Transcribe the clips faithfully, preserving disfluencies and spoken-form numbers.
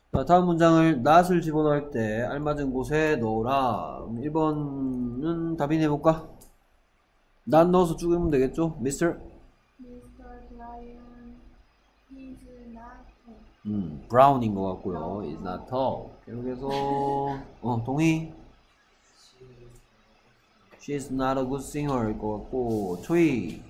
자, 다음 문장을 not을 집어넣을 때 알맞은 곳에 넣어라. 일 번은 답인 해볼까? not 넣어서 쭉 읽으면 되겠죠? 미스터 미스터 Brian is not tall. 음, brown인 것 같고요. is not tall. 계속해서 어, 동의? She's not a good singer일 것 같고 초이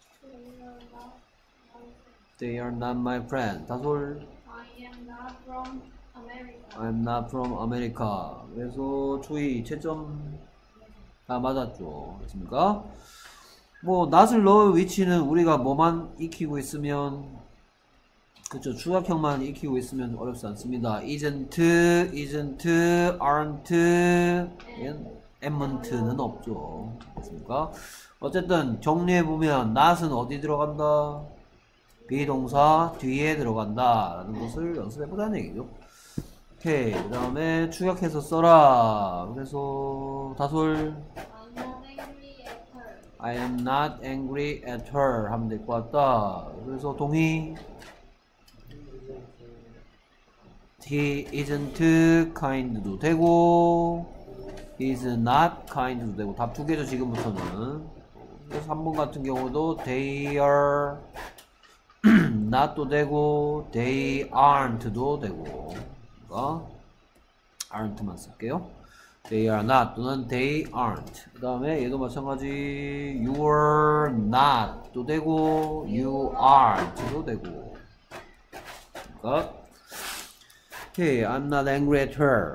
They They are not my friends. are not my friend. 다솔 I am not from America. I'm not from America. 그래서 초이 채점 다 맞았죠. 됐습니까? 뭐 not을 넣을 위치는 우리가 뭐만 익히고 있으면 그쵸, 추가형만 익히고 있으면 어렵지 않습니다. isn't, isn't, aren't, amn't는 없죠. 됐습니까? 어쨌든 정리해보면 not은 어디 들어간다? 비동사 뒤에 들어간다 라는 것을 연습해보자는 얘기죠. 오케이, 그 다음에 추격해서 써라. 그래서 다솔 I'm not angry I am not angry at her. at her 하면 될 것 같다. 그래서 동의 He isn't kind도 되고 He's not kind도 되고 답 두 개죠 지금부터는. 그래서 삼 번 같은 경우도 They are not도 되고 They aren't도 되고 그러니까 aren't만 쓸게요. They are not 또는 They aren't. 그 다음에 얘도 마찬가지 You are not도 되고 You aren't도 되고 그러니까 오케이, I'm not angry at her.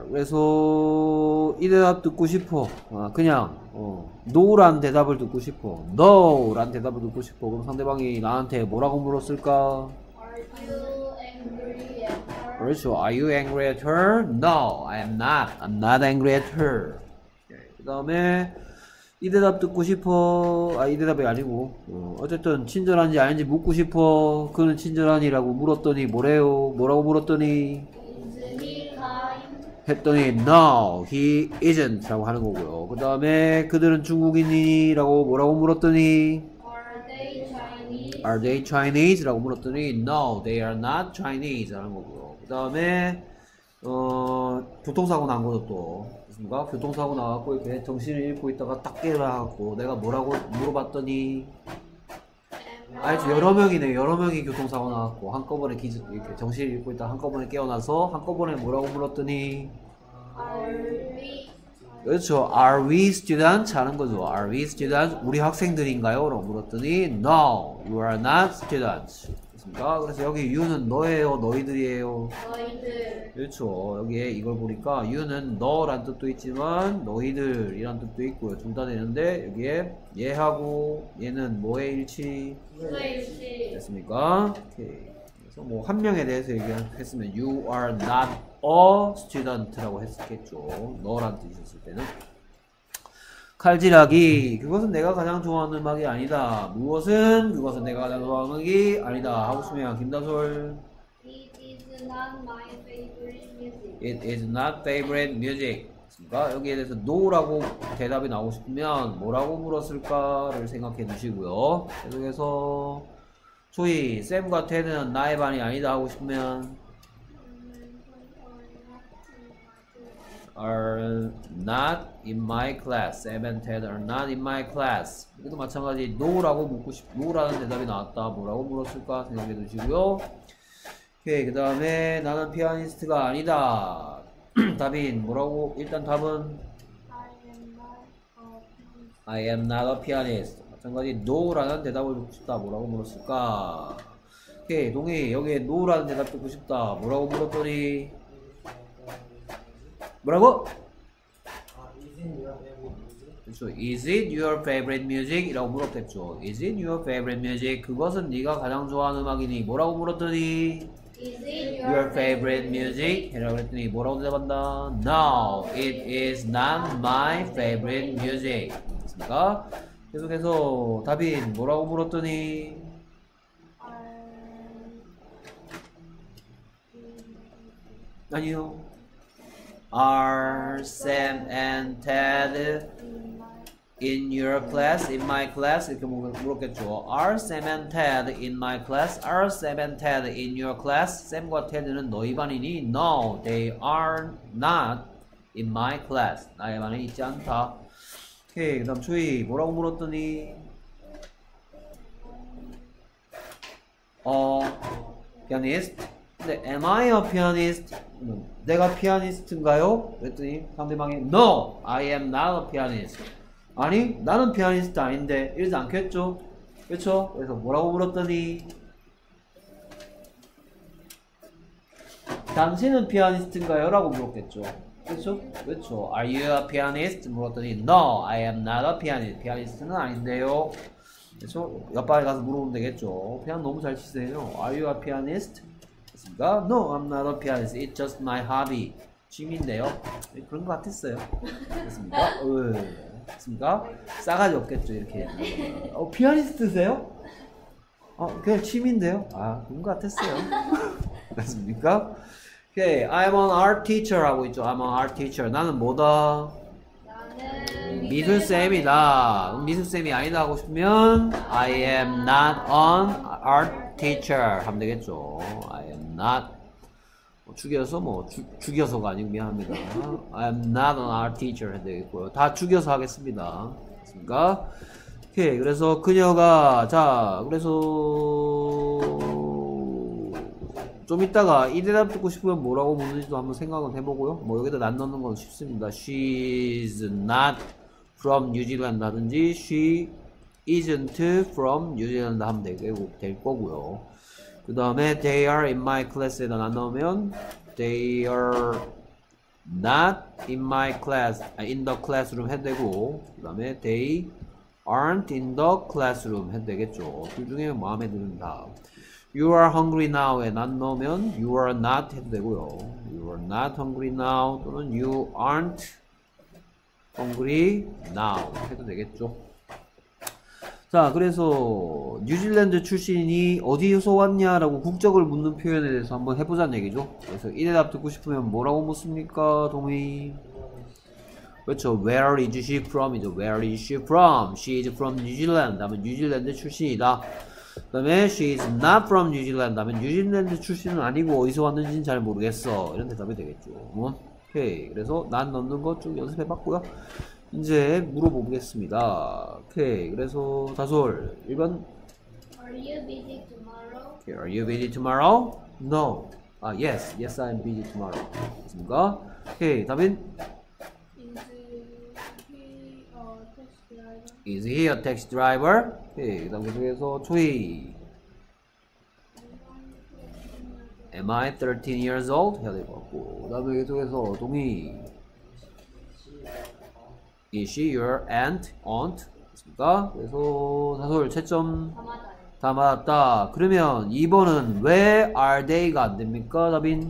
그래서 이 대답 듣고 싶어. 아, 그냥 어, no라는 대답을 듣고 싶어. no라는 대답을 듣고 싶어. 그럼 상대방이 나한테 뭐라고 물었을까? Are you angry at her? 그렇죠. Are you angry at her? No, I am not. I'm not angry at her. 그 다음에 이 대답 듣고 싶어. 아, 이 대답이 아니고 어, 어쨌든 친절한지 아닌지 묻고 싶어. 그는 친절하니라고 물었더니 뭐래요? 뭐라고 물었더니 Is he kind? 했더니 no, he isn't 라고 하는 거고요. 그 다음에 그들은 중국인이 라고 뭐라고 물었더니 Are they Chinese? Are they Chinese? 라고 물었더니 No, they are not Chinese 라는 거고요. 그 다음에 어, 교통사고 난 거죠 또. 그렇습니까? 교통사고 나갖고 이렇게 정신을 잃고 있다가 딱 깨어나갖고 내가 뭐라고 물어봤더니 아니죠, 여러 명이네. 여러 명이 교통사고 나갖고 한꺼번에 기, 이렇게 정신을 잃고 있다 한꺼번에 깨어나서 한꺼번에 뭐라고 물었더니 Are we? 그렇죠. Are we students? 하는 거죠. Are we students? 우리 학생들인가요? 라고 물었더니 No, you are not students. 됐습니까? 그래서 여기 you는 너예요? 너희들이에요? 너희들. 그렇죠. 여기에 이걸 보니까 you는 너란 뜻도 있지만 너희들이란 뜻도 있고요. 둘 다 되는데 여기에 얘하고 얘는 뭐의 일치? 수일치. 됐습니까? 오케이. 그래서 뭐 한 명에 대해서 얘기했으면 you are not a student라고 했겠죠. 너란 뜻이었을 때는. 칼질하기. 그것은 내가 가장 좋아하는 음악이 아니다. 무엇은 그것은 내가 가장 좋아하는 음악이 아니다. 하고 싶으면 김다솔. It is not my favorite music. It is not favorite music. 됐습니까? 여기에 대해서 no라고 대답이 나오고 싶으면 뭐라고 물었을까를 생각해 주시고요. 계속해서 초이, 샘과 테드는 나의 반이 아니다 하고 싶으면 are not in my class. Sam and Ted are not in my class. 이것도 마찬가지 no라고 묻고 싶, no라는 대답이 나왔다. 뭐라고 물었을까 생각해 두시고요. 오케이, 그 다음에 나는 피아니스트가 아니다. 답인 뭐라고? 일단 답은 I am not I am not a pianist. a pianist. 마찬가지 no라는 대답을 듣고 싶다. 뭐라고 물었을까? 오케이, 동희 여기에 no라는 대답 듣고 싶다. 뭐라고 물었더니 뭐라고? 그렇죠. Is it your favorite music? 이라고 물었겠죠. Is it your favorite music? 그것은 네가 가장 좋아하는 음악이니 뭐라고 물었더니 Is it Your favorite music? 이라고 그랬더니 뭐라고 대답한다? No, it is not my favorite music. 됐습니까? 계속해서 답인 뭐라고 물었더니 아니요. Are Sam and Ted in your class, in my class 이렇게 물었겠죠. Are Sam and Ted in my class? Are Sam and Ted in your class? 샘과 테드는 너희 반이니? No, they are not in my class. 나의 반에 있지 않다. 오케이, 그 다음 초이 뭐라고 물었더니 어, pianist? 근데 am I a pianist? 내가 피아니스트인가요? 그랬더니 상대방이 No, I am not a pianist. 아니, 나는 피아니스트 아닌데 이러지 않겠죠? 그렇죠? 그래서 뭐라고 물었더니 당신은 피아니스트인가요? 라고 물었겠죠. 그렇죠? 그렇죠. Are you a pianist? 물었더니 No, I am not a pianist. 피아니스트는 아닌데요. 그렇죠? 옆방에 가서 물어보면 되겠죠. 피아노 너무 잘 치세요. Are you a pianist? 됐습니까? No, I'm not a pianist. It's just my hobby. 취미인데요. 그런 것 같았어요. 됐습니까? 어, 됐습니까? 싸가지 없겠죠, 이렇게. 어, 피아니스트세요? 어, 그냥 취미인데요. 아, 그런 것 같았어요. 됐습니까? 오케이, I'm an art teacher 하고 있죠. I'm an art teacher. 나는 뭐다? 나는 미술쌤이다. 그럼 미술쌤이 아니다 하고 싶으면 I am not an art teacher 하면 되겠죠. I am not 뭐 죽여서 뭐 주, 죽여서가 아니고 미안합니다. I am not an art teacher 해야 되겠고요. 다 죽여서 하겠습니다. 됐습니까? 오케이. 그래서 그녀가 자 그래서 좀 이따가 이 대답 듣고 싶으면 뭐라고 묻는지도 한번 생각은 해보고요. 뭐 여기다 난 넣는 건 쉽습니다. She's not from New Zealand 하든지 She isn't from New Zealand 하면 되고, 될 거고요. 그 다음에 They are in my class에다 난 넣으면 They are not in my class, 아, in the classroom 해도 되고, 그 다음에 They aren't in the classroom 해도 되겠죠. 둘 중에 마음에 드는 답. You are hungry now에 난 넣으면 You are not 해도 되고요. You are not hungry now 또는 You aren't hungry now 해도 되겠죠. 자, 그래서 뉴질랜드 출신이 어디에서 왔냐라고 국적을 묻는 표현에 대해서 한번 해보자는 얘기죠. 그래서 이 대답 듣고 싶으면 뭐라고 묻습니까, 동의? 그렇죠. Where is she from? 이죠. Where is she from? She is from New Zealand. 하면 뉴질랜드 출신이다. 그 다음에 she is not from New Zealand 하면 뉴질랜드 출신은 아니고 어디서 왔는지는 잘 모르겠어. 이런 대답이 되겠죠. 오케이. 그래서 난 넣는 거 좀 연습해 봤고요. 이제 물어보겠습니다. 오케이. 그래서 다솔 일 번 Are you busy tomorrow? okay. Are you busy tomorrow? No. 아, yes. Yes, I'm busy tomorrow. 됐습니까? 오케이. 다빈 Is he a taxi driver? Is he a taxi driver? 오케이. 그 다음 계속해서 초이 Am I thirteen years old? 해야 될 것 같고 그 다음에 계속해서 동의 Is she your aunt? aunt? 됐습니까? 그래서 다솔 채점 다 맞아요. 다 맞았다. 그러면 이 번은 왜 are they가 안 됩니까, 다빈?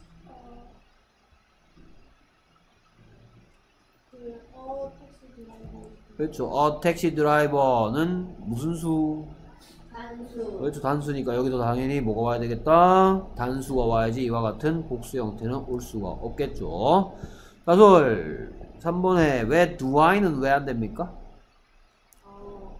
그 어, 택시 드라이버. 그렇죠. a taxi driver는 무슨 수? 단수. 그렇죠. 단수니까 여기도 당연히 뭐가 와야 되겠다? 단수가 와야지 이와 같은 복수 형태는 올 수가 없겠죠. 다솔 삼 번에 왜 do I는 왜 안 됩니까? 어,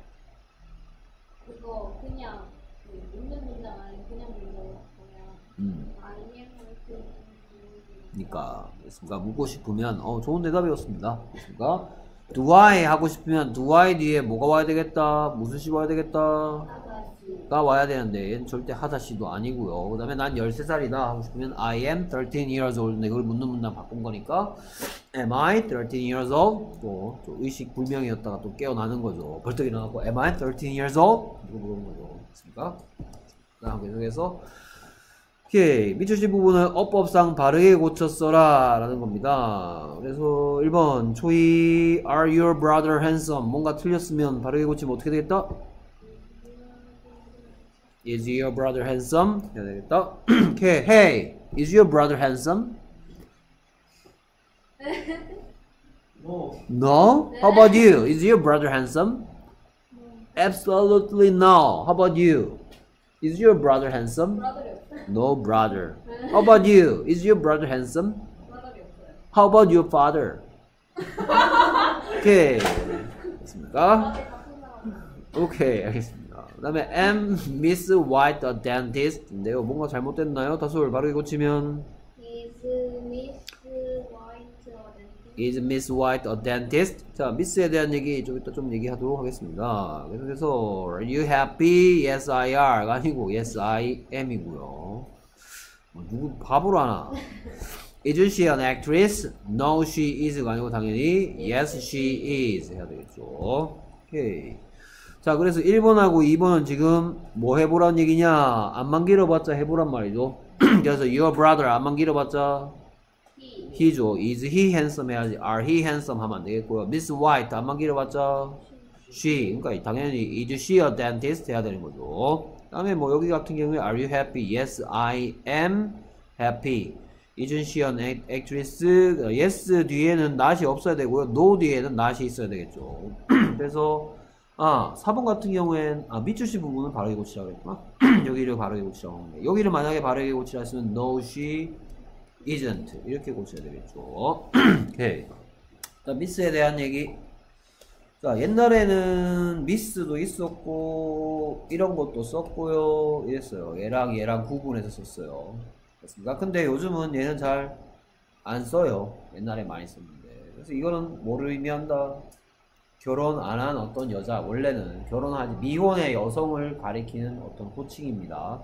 그거 그냥 그 묻는 문장 아니고 그냥 묻는 거 그냥 음. I am working. 그러니까 그러니까 묻고 싶으면 어 좋은 대답이었습니다. 그러니까 do I 하고 싶으면 do I 뒤에 뭐가 와야 되겠다? 무슨 시 와야 되겠다? 하다시. 가 와야 되는데 얘는 절대 하다시도 아니고요. 그 다음에 난 열세 살이다 하고 싶으면 I am thirteen years old인데 그걸 묻는 문장 바꾼 거니까 Am I thirteen years old? 또, 또 의식 불명이었다가 또 깨어나는 거죠. 벌떡 일어나고 Am I thirteen years old? 이거 물어보는 거죠. 됐습니까? 그 다음 계속해서 오케이. 밑줄치 부분은 어법상 바르게 고쳐 써라 라는 겁니다. 그래서 일 번 초이 Are your brother handsome? 뭔가 틀렸으면 바르게 고치면 어떻게 되겠다? Is your brother handsome? 해야 되겠다. 오케이. Hey, is your brother handsome? No. No? How about you? Is your brother handsome? Absolutely no. How about you? Is your brother handsome? 브라더리 없어요. No brother. How about you? Is your brother handsome? 브라더리 없어요. How about your father? 오케이. 됐습니까? 다들 같은 사람. 오케이, 알겠습니다. 그 다음에 am Miss White the dentist인데요. 뭔가 잘못됐나요? 다소를 바르게 고치면 Is Miss White a dentist? is Miss White a dentist? 자, Miss에 대한 얘기 좀 이따 좀 얘기하도록 하겠습니다. 그래서 are you happy? Yes, I are가 아니고 yes, I am이고요. 뭐, 누구 바보로 하나? Is she an actress? No, she is가 아니고 당연히 yes, she is 해야 되겠죠. 오케이. 자, 그래서 일 번하고 이 번은 지금 뭐 해보란 얘기냐? 안만 길어봤자 해보란 말이죠. 그래서 your brother 안만 길어봤자 He. he죠. is he handsome 해야지. are he handsome 하면 안 되겠고요. Miss White 안만 길어봤자 she. 그러니까 당연히 is she a dentist 해야 되는 거죠. 그 다음에 뭐 여기 같은 경우에 are you happy? Yes, I am happy. Isn't she an actress? yes 뒤에는 not이 없어야 되고요. no 뒤에는 not이 있어야 되겠죠. 그래서 아, 사 번 같은 경우엔 아, 밑줄시 부분은 바르게 고치라고 했구나. 여기를 바르게 고치라고 하는데 여기를 만약에 바르게 고치라 했으면 no, she isn't 이렇게 고쳐야 되겠죠. 오케이. 자, 미스에 대한 얘기. 자, 옛날에는 미스도 있었고 이런 것도 썼고요. 이랬어요. 얘랑 얘랑 구분해서 썼어요. 그렇습니까? 근데 요즘은 얘는 잘 안 써요. 옛날에 많이 썼는데. 그래서 이거는 뭐를 의미한다? 결혼 안 한 어떤 여자, 원래는 결혼하지 미혼의 여성을 가리키는 어떤 호칭입니다.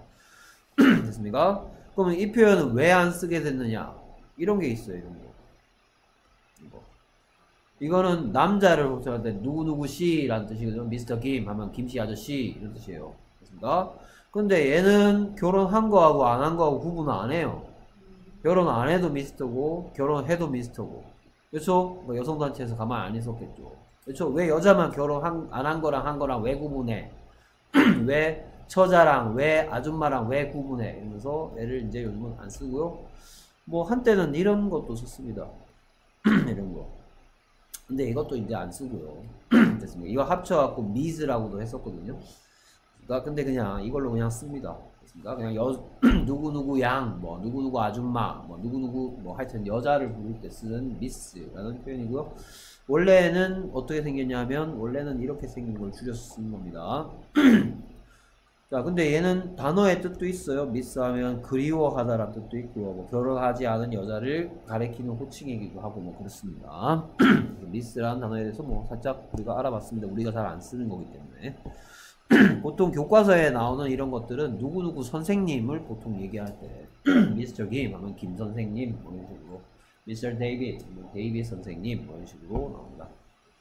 됐습니까? 그러면 이 표현은 왜 안 쓰게 됐느냐? 이런 게 있어요. 이런 거. 이거. 이거는 남자를 호칭할 때 누구누구 씨라는 뜻이거든요. 미스터 김 하면 김씨 아저씨 이런 뜻이에요. 됐습니까? 근데 얘는 결혼한 거하고 안 한 거하고 구분을 안 해요. 결혼 안 해도 미스터고 결혼해도 미스터고. 그렇죠? 뭐 여성단체에서 가만히 안 있었겠죠. 그렇죠? 왜 여자만 결혼 안 한 거랑 한 거랑 왜 구분해? 왜 처자랑 왜 아줌마랑 왜 구분해? 이러면서 얘를 이제 요즘은 안 쓰고요. 뭐 한때는 이런 것도 썼습니다. 이런 거. 근데 이것도 이제 안 쓰고요. 됐습니다. 이거 합쳐갖고 미즈라고도 했었거든요. 그러니까 근데 그냥 이걸로 그냥 씁니다. 됐습니까? 그냥 여 누구누구 양, 뭐 누구누구 아줌마, 뭐 누구누구 뭐 하여튼 여자를 부를 때 쓰는 미스라는 표현이고요. 원래는 어떻게 생겼냐면 원래는 이렇게 생긴 걸 줄여서 쓰는 겁니다. 자, 근데 얘는 단어의 뜻도 있어요. 미스 하면 그리워하다라는 뜻도 있고요. 뭐 결혼하지 않은 여자를 가리키는 호칭이기도 하고 뭐 그렇습니다. 미스라는 단어에 대해서 뭐 살짝 우리가 알아봤습니다. 우리가 잘 안 쓰는 거기 때문에. 보통 교과서에 나오는 이런 것들은 누구누구 선생님을 보통 얘기할 때 미스터 김 하면 김 선생님 뭐 이런 식으로 미스터 데이빗, 데이빗 선생님 뭐 이런 식으로 나옵니다.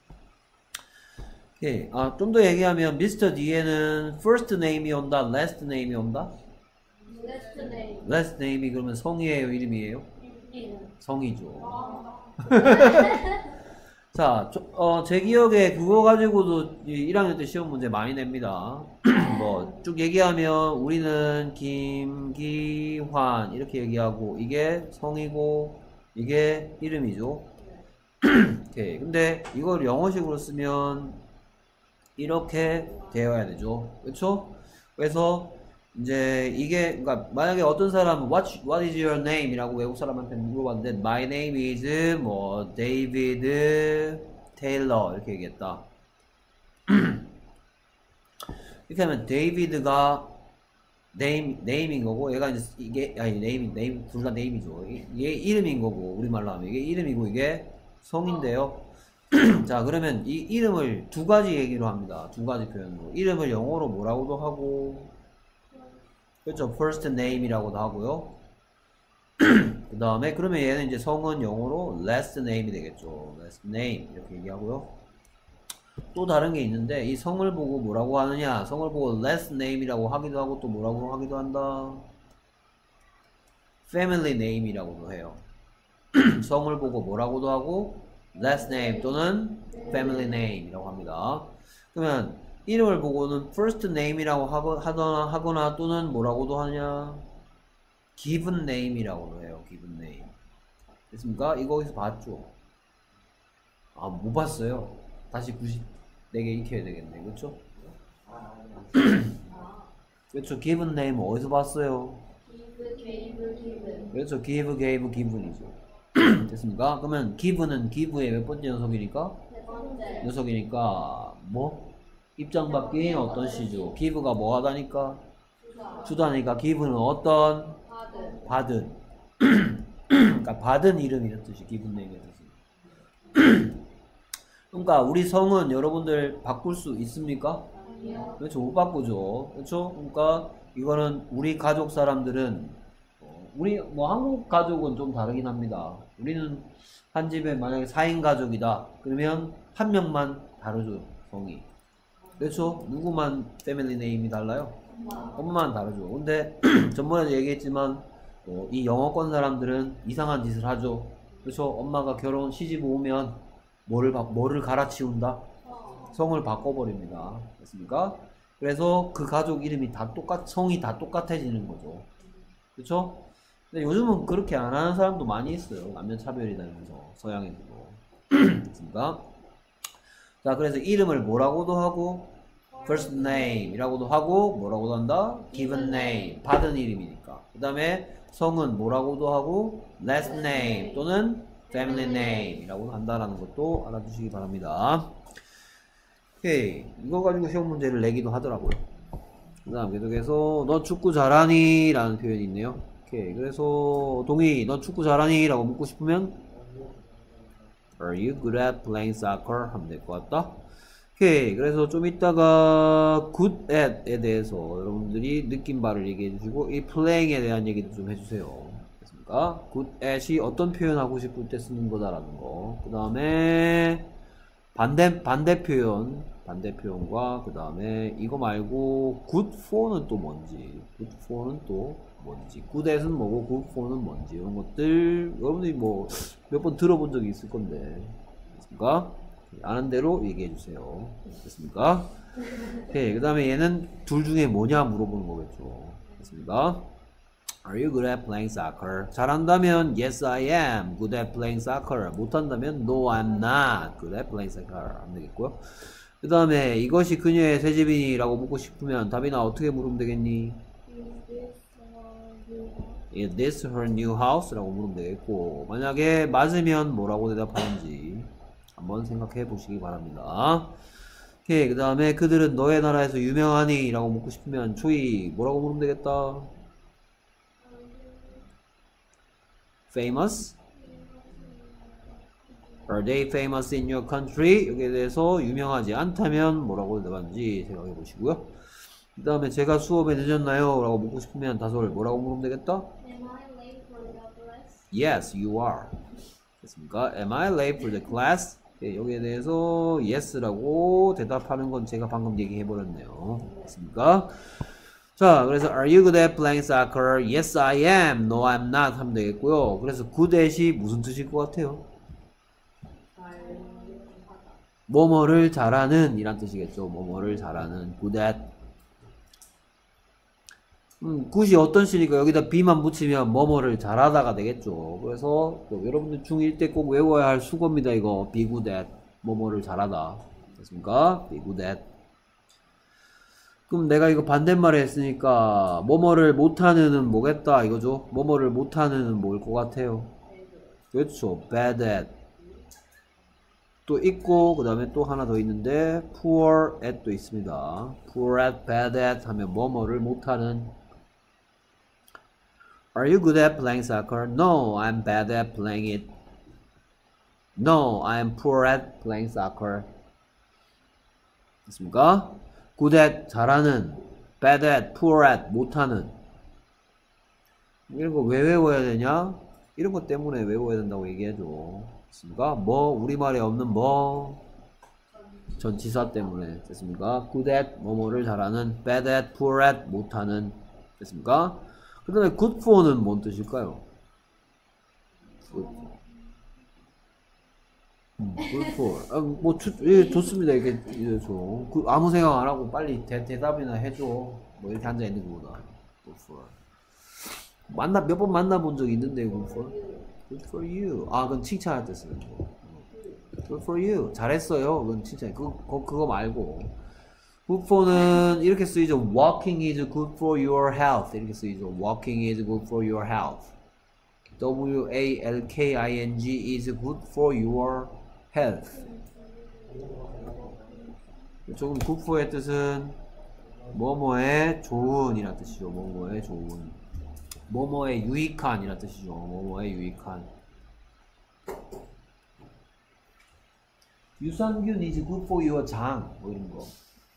오케이. 아, 좀 더 얘기하면 미스터 뒤에는 first name이 온다, last name이 온다? Last name. last name이 그러면 성이에요, 이름이에요? 이름. 성이죠. 아. 자, 저, 어, 제 기억에 그거 가지고도 일 학년 때 시험 문제 많이 냅니다. 뭐 쭉 얘기하면 우리는 김기환 이렇게 얘기하고 이게 성이고 이게 이름이죠. 오케이. 근데 이걸 영어식으로 쓰면 이렇게 되어야 되죠. 그렇죠? 그래서 이제 이게 그러니까 만약에 어떤 사람은 what, what is your name? 이라고 외국 사람한테 물어봤는데 my name is 뭐 David Taylor 이렇게 얘기했다. 이렇게 하면 데이비드가 name, name인 거고 얘가 이제 이게 아니 name, name 둘 다 name이죠. 이게 이름인 거고 우리말로 하면 이게 이름이고 이게 성인데요. 자, 그러면 이 이름을 두 가지 얘기로 합니다. 두 가지 표현으로. 이름을 영어로 뭐라고도 하고 그렇죠. first name이라고도 하고요. 그 다음에 그러면 얘는 이제 성은 영어로 last name이 되겠죠. last name 이렇게 얘기하고요. 또 다른 게 있는데 이 성을 보고 뭐라고 하느냐, 성을 보고 last name이라고 하기도 하고 또 뭐라고 하기도 한다, family name이라고도 해요. 성을 보고 뭐라고도 하고 last name 또는 family name이라고 합니다. 그러면 이름을 보고는 first name이라고 하거나, 하거나 또는 뭐라고도 하냐, given name이라고도 해요. given name. 됐습니까? 이거 어디서 봤죠? 아, 못 봤어요. 다시 구십사 개 익혀야 되겠네. 그렇죠? 그렇죠. given name 어디서 봤어요? Give, give, give. 그렇죠. give, gave, given이죠. 됐습니까? 그러면 give는 give의 몇 번째 연속이니까? 세 번. 문제. 녀석이니까 뭐? 입장 바뀐 어떤 시죠? give가 뭐 하다니까? 주사. 주다니까 give는 어떤? 받은. 받은. 그러니까 받은 이름이란 뜻이 given name의 뜻이. 그러니까 우리 성은 여러분들 바꿀 수 있습니까? 아니요. 그렇죠. 못 바꾸죠. 그렇죠. 그러니까 이거는 우리 가족 사람들은 어, 우리 뭐 한국 가족은 좀 다르긴 합니다. 우리는 한 집에 만약에 사 인 가족이다. 그러면 한 명만 다르죠. 성이. 그렇죠. 누구만 패밀리 네임이 달라요? 엄마만 다르죠. 근데 전번에도 얘기했지만 어, 이 영어권 사람들은 이상한 짓을 하죠. 그렇죠. 엄마가 결혼 시집 오면 뭐를 바, 뭐를 갈아치운다? 어. 성을 바꿔버립니다. 됐습니까? 그래서 그 가족 이름이 다 똑같, 성이 다 똑같아지는 거죠. 그쵸? 근데 요즘은 그렇게 안 하는 사람도 많이 있어요. 남녀 차별이다 이러면서, 서양에서도. 됐습니까? 자, 그래서 이름을 뭐라고도 하고, first name 이라고도 하고, 뭐라고도 한다? given name. 받은 이름이니까. 그 다음에 성은 뭐라고도 하고, last name 또는 family name 이라고 한다라는 것도 알아두시기 바랍니다. 오케이. 이거 가지고 시험 문제를 내기도 하더라고요. 그 다음 계속해서 너 축구 잘하니? 라는 표현이 있네요. 오케이. 그래서 동희 너 축구 잘하니? 라고 묻고 싶으면 Are you good at playing soccer? 하면 될 것 같다. 오케이. 그래서 좀 이따가 good at에 대해서 여러분들이 느낀 바를 얘기해 주시고 이 playing에 대한 얘기도 좀 해주세요. 됐습니까? good at이 어떤 표현 하고 싶을 때 쓰는 거다라는 거. 그 다음에 반대, 반대 표현, 반대 표현과 그 다음에 이거 말고 good for는 또 뭔지, good for는 또 뭔지, good at은 뭐고 good for는 뭔지 이런 것들 여러분들이 뭐 몇 번 들어본 적이 있을 건데 됐습니까? 아는 대로 얘기해 주세요. 됐습니까? 오케이. 그 다음에 얘는 둘 중에 뭐냐 물어보는 거겠죠. 됐습니까? Are you good at playing soccer? 잘한다면 yes I am good at playing soccer. 못한다면 no I'm not good at playing soccer. 안 되겠고요. 그 다음에 이것이 그녀의 새집이니? 라고 묻고 싶으면 답이나 어떻게 물으면 되겠니? Is this her new house? 라고 물으면 되겠고 만약에 맞으면 뭐라고 대답하는지 한번 생각해 보시기 바랍니다. 오케이. 그 다음에 그들은 너의 나라에서 유명하니? 라고 묻고 싶으면 초이 뭐라고 물으면 되겠다? Famous? Are they famous in your country? 여기에 대해서 유명하지 않다면 뭐라고 대답하는지 생각해 보시고요. 그 다음에 제가 수업에 늦었나요? 라고 묻고 싶으면 다솔 뭐라고 물으면 되겠다? Am I late for the class? Yes, you are. 됐습니까? Am I late for the class? 네, 여기에 대해서 yes라고 대답하는 건 제가 방금 얘기해 버렸네요. 됐습니까? 자, 그래서 are you good at playing soccer? Yes, I am. No, I'm not 하면 되겠고요. 그래서 good at이 무슨 뜻일 것 같아요? 뭐뭐를 잘하는 이란 뜻이겠죠. 뭐뭐를 잘하는 good at. 음, good이 어떤 시니까 여기다 be만 붙이면 뭐뭐를 잘하다가 되겠죠. 그래서 또 여러분들 중일 때 꼭 외워야 할 수고입니다. 이거 be good at. 뭐뭐를 잘하다. 됐습니까? be good at. 그럼 내가 이거 반대말을 했으니까 뭐뭐를 못하는은 뭐겠다 이거죠. 뭐뭐를 못하는은 뭘 것 같아요? 그렇죠. bad at 또 있고 그 다음에 또 하나 더 있는데 poor at 도 있습니다. poor at, bad at 하면 뭐뭐를 못하는. Are you good at playing soccer? No, I'm bad at playing it. No, I'm poor at playing soccer. 됐습니까? good at 잘하는, bad at, poor at 못하는. 이런 거 왜 외워야 되냐? 이런 것 때문에 외워야 된다고 얘기해줘. 됐습니까? 뭐 우리말에 없는 뭐 전치사 때문에. 됐습니까? good at 뭐뭐를 잘하는, bad at, poor at 못하는. 됐습니까? 그 다음에 good for는 뭔 뜻일까요? good, 음, good for. 아, 뭐 주, 예, 좋습니다. 이게 예, 저, 그, 아무 생각 안 하고 빨리 대, 대답이나 해줘. 뭐 이렇게 앉아 있는 것보다. good for. 만나 몇 번 만나본 적 있는데 good for. Good for you. 아, 그건 칭찬할 때 쓰는 거. Good for you. 잘했어요. 그건 칭찬. 그거, 그거, 그거 말고. Good for는 이렇게 쓰이죠. Walking is good for your health. 이렇게 쓰이죠. Walking is good for your health. W A L K I N G is good for your health. 조금 good for의 뜻은 뭐뭐의 좋은이란 뜻이죠. 뭐뭐의 좋은. 뭐뭐의 유익한이란 뜻이죠. 뭐뭐의 유익한. 유산균 is good for your 장. 뭐 이런 거.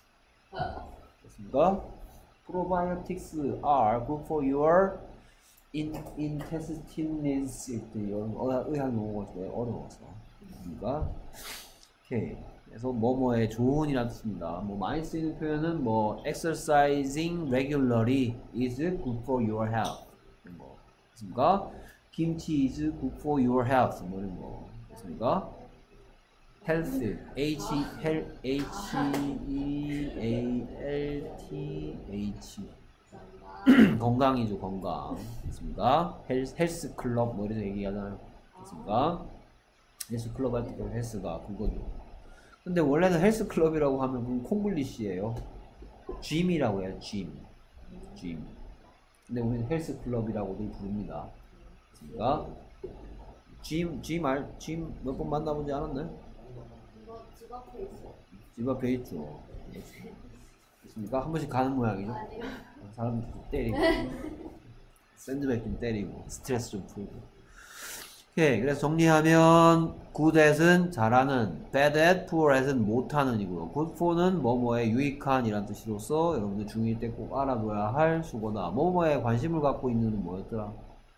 됐습니까? Probiotics are good for your in, intestines. 이런 어, 의학 용어가 되게 어려워서. 됐습니까? 오케이. 그래서 뭐뭐의 좋은이란 뜻입니다. 뭐 많이 쓰이는 표현은 뭐 exercising regularly is good for your health. 뭐 됐습니까? 김치 is good for your health. 뭐 이런 거. 됐습니까? health, H, H, H, E, A, L, T, H. 건강이죠, 건강. 됐습니까? 헬스, 헬스 클럽, 뭐 이래서 얘기하잖아요. 됐습니까? 헬스 클럽 할 때 헬스가 그거죠. 근데 원래는 헬스 클럽이라고 하면 그건 콩글리시예요. 짐이라고 해요, 짐. 짐. 근데 우리는 헬스 클럽이라고들 부릅니다. 됐습니까? 짐, 짐 알, 짐 몇 번 만나보지 않았나요? 이거 집 앞에 있어. 집 앞에 있죠. 됐습니까? 한 번씩 가는 모양이죠. 아니요. 사람 때리고 샌드백 좀 때리고 스트레스 좀 풀고. 오케이. 그래서 정리하면 good at은 잘하는, bad at, poor at은 못하는 이고요. good for는 뭐뭐에 유익한 이란 뜻으로서 여러분들 중일 때 꼭 알아둬야 할 수거다. 뭐뭐에 관심을 갖고 있는 뭐였더라?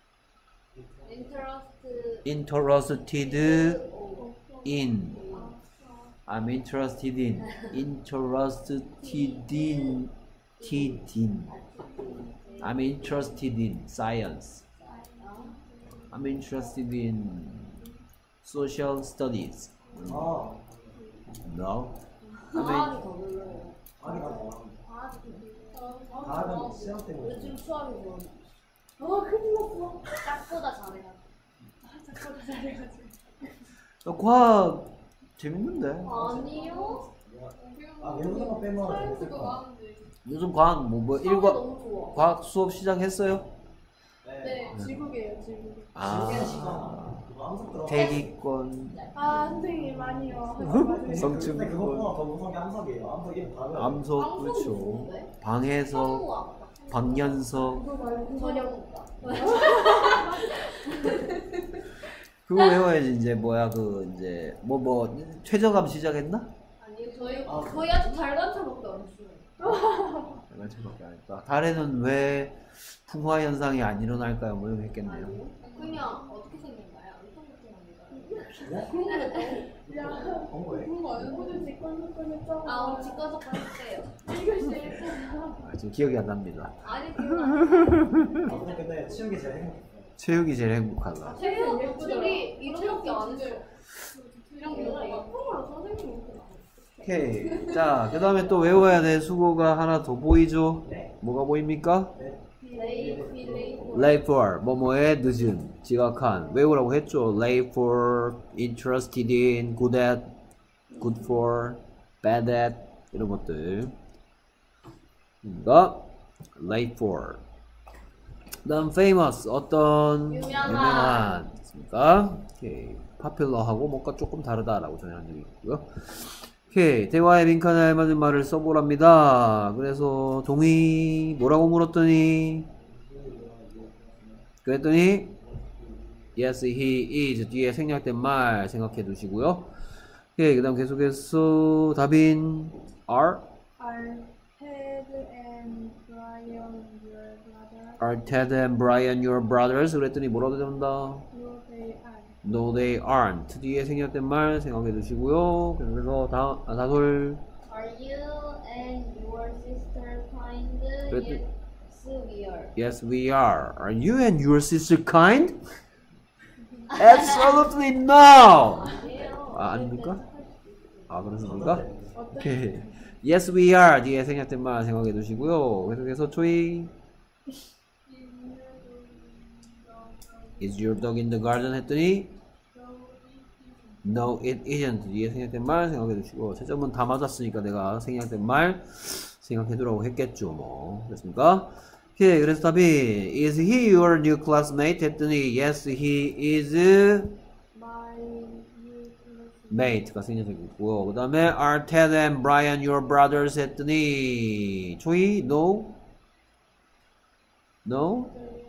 Interest. interested in. I'm interested in. interested in. in. I'm interested in science. I'm interested in social studies. 아, No. I mean, 과학이 더 별로예요. 아니 나 뭐. 과학이 다음은 시험 때문에. 요즘 수학이 좋아. 어, 큰일 났어. 짝보다 잘해가지고. 짝보다 잘해가지고. 어, 과학 재밌는데. 아니요. 아, 외우는 거 빼면 사이언스가 재밌을 것 같아. 많은데. 요즘 과학 뭐 뭐 수학이 일과 너무 좋아. 과학 수업 시작했어요? 네, 지국이에요, 지국. 아. 그거 항상 들어. 대기권, 아, 선생님 많이요. 성층권, 근데 그거보다 더 무서운 게 암석이에요. 암석 이름 다르 암석, 그렇죠. 방해석, 방연석. 그거 말고 저녁. 그거 외워야지. 이제 뭐야 그 이제 뭐 뭐 최저감 시작했나? 아니, 저희 거의 아직 달관차밖에 안 써요. 내가 저밖에 안 했다. 달에는 왜 풍화 현상이 안 일어날까요? 뭐 이런 거 했겠네요. 그냥 어떻게 생긴가요? 엄청 걱정합니다. 본 거예요? 그런 거 아니고 직관적관 아, 오늘 직관적관 했대요. 아, 지금 기억이 안 납니다. 아니, 기억 안 나. 아, 근데 치우기 제일 행복해. 체육이 제일 행복하다. 체육 둘이 이런 거안 했어. 이런 게 예쁜 걸로 선생님이 오케이. 자, 그 다음에 또 외워야 될 수고가 하나 더 보이죠? 네. 뭐가 보입니까? 레이, 레이, late for, 뭐뭐에 늦은, 지각한. 외우라고 했죠? late for, interested in, good at, good for, bad at, 이런 것들. 그러니까 late for. 그 다음 famous, 어떤 유명한. 유명한. 됐습니까? 오케이. popular하고 뭔가 조금 다르다라고 전해한 적이 있고요. 오케이. 대화에 빈칸에 알맞은 말을 써보랍니다. 그래서 동의 뭐라고 물었더니 그랬더니 yes he is 뒤에 생략된 말 생각해 두시고요. 오케이. 그 다음 계속해서 답인 are Are Ted and Brian your brother? are Ted and Brian your brothers? 그랬더니 뭐라고 된다? No, they are. No they aren't 뒤에 생략된 말 생각해 두시고요. 그래서 다, 아, 다솔 Are you and your sister kind? 그랬더니 Yes, we are. Yes, we are. Are you and your sister kind? Absolutely no. 아니에요. 아, 아닙니까? 아, 그렇습니까? 오케이. Yes, we are. 뒤에 생략된 말 생각해 두시고요. 계속해서 초이. Is your dog in the garden? 했더니 No, it isn't. 뒤에 생략된 말 생각해 두시고 채점은 다 맞았으니까 내가 생략된 말 생각해 두라고 했겠죠. 뭐. 됐습니까? 오케이. 그래서 답이 Is he your new classmate? 했더니 Yes, he is My new classmate. mate가 생략되고요. 그 다음에 are Ted and Brian your brothers 했더니 초이 no no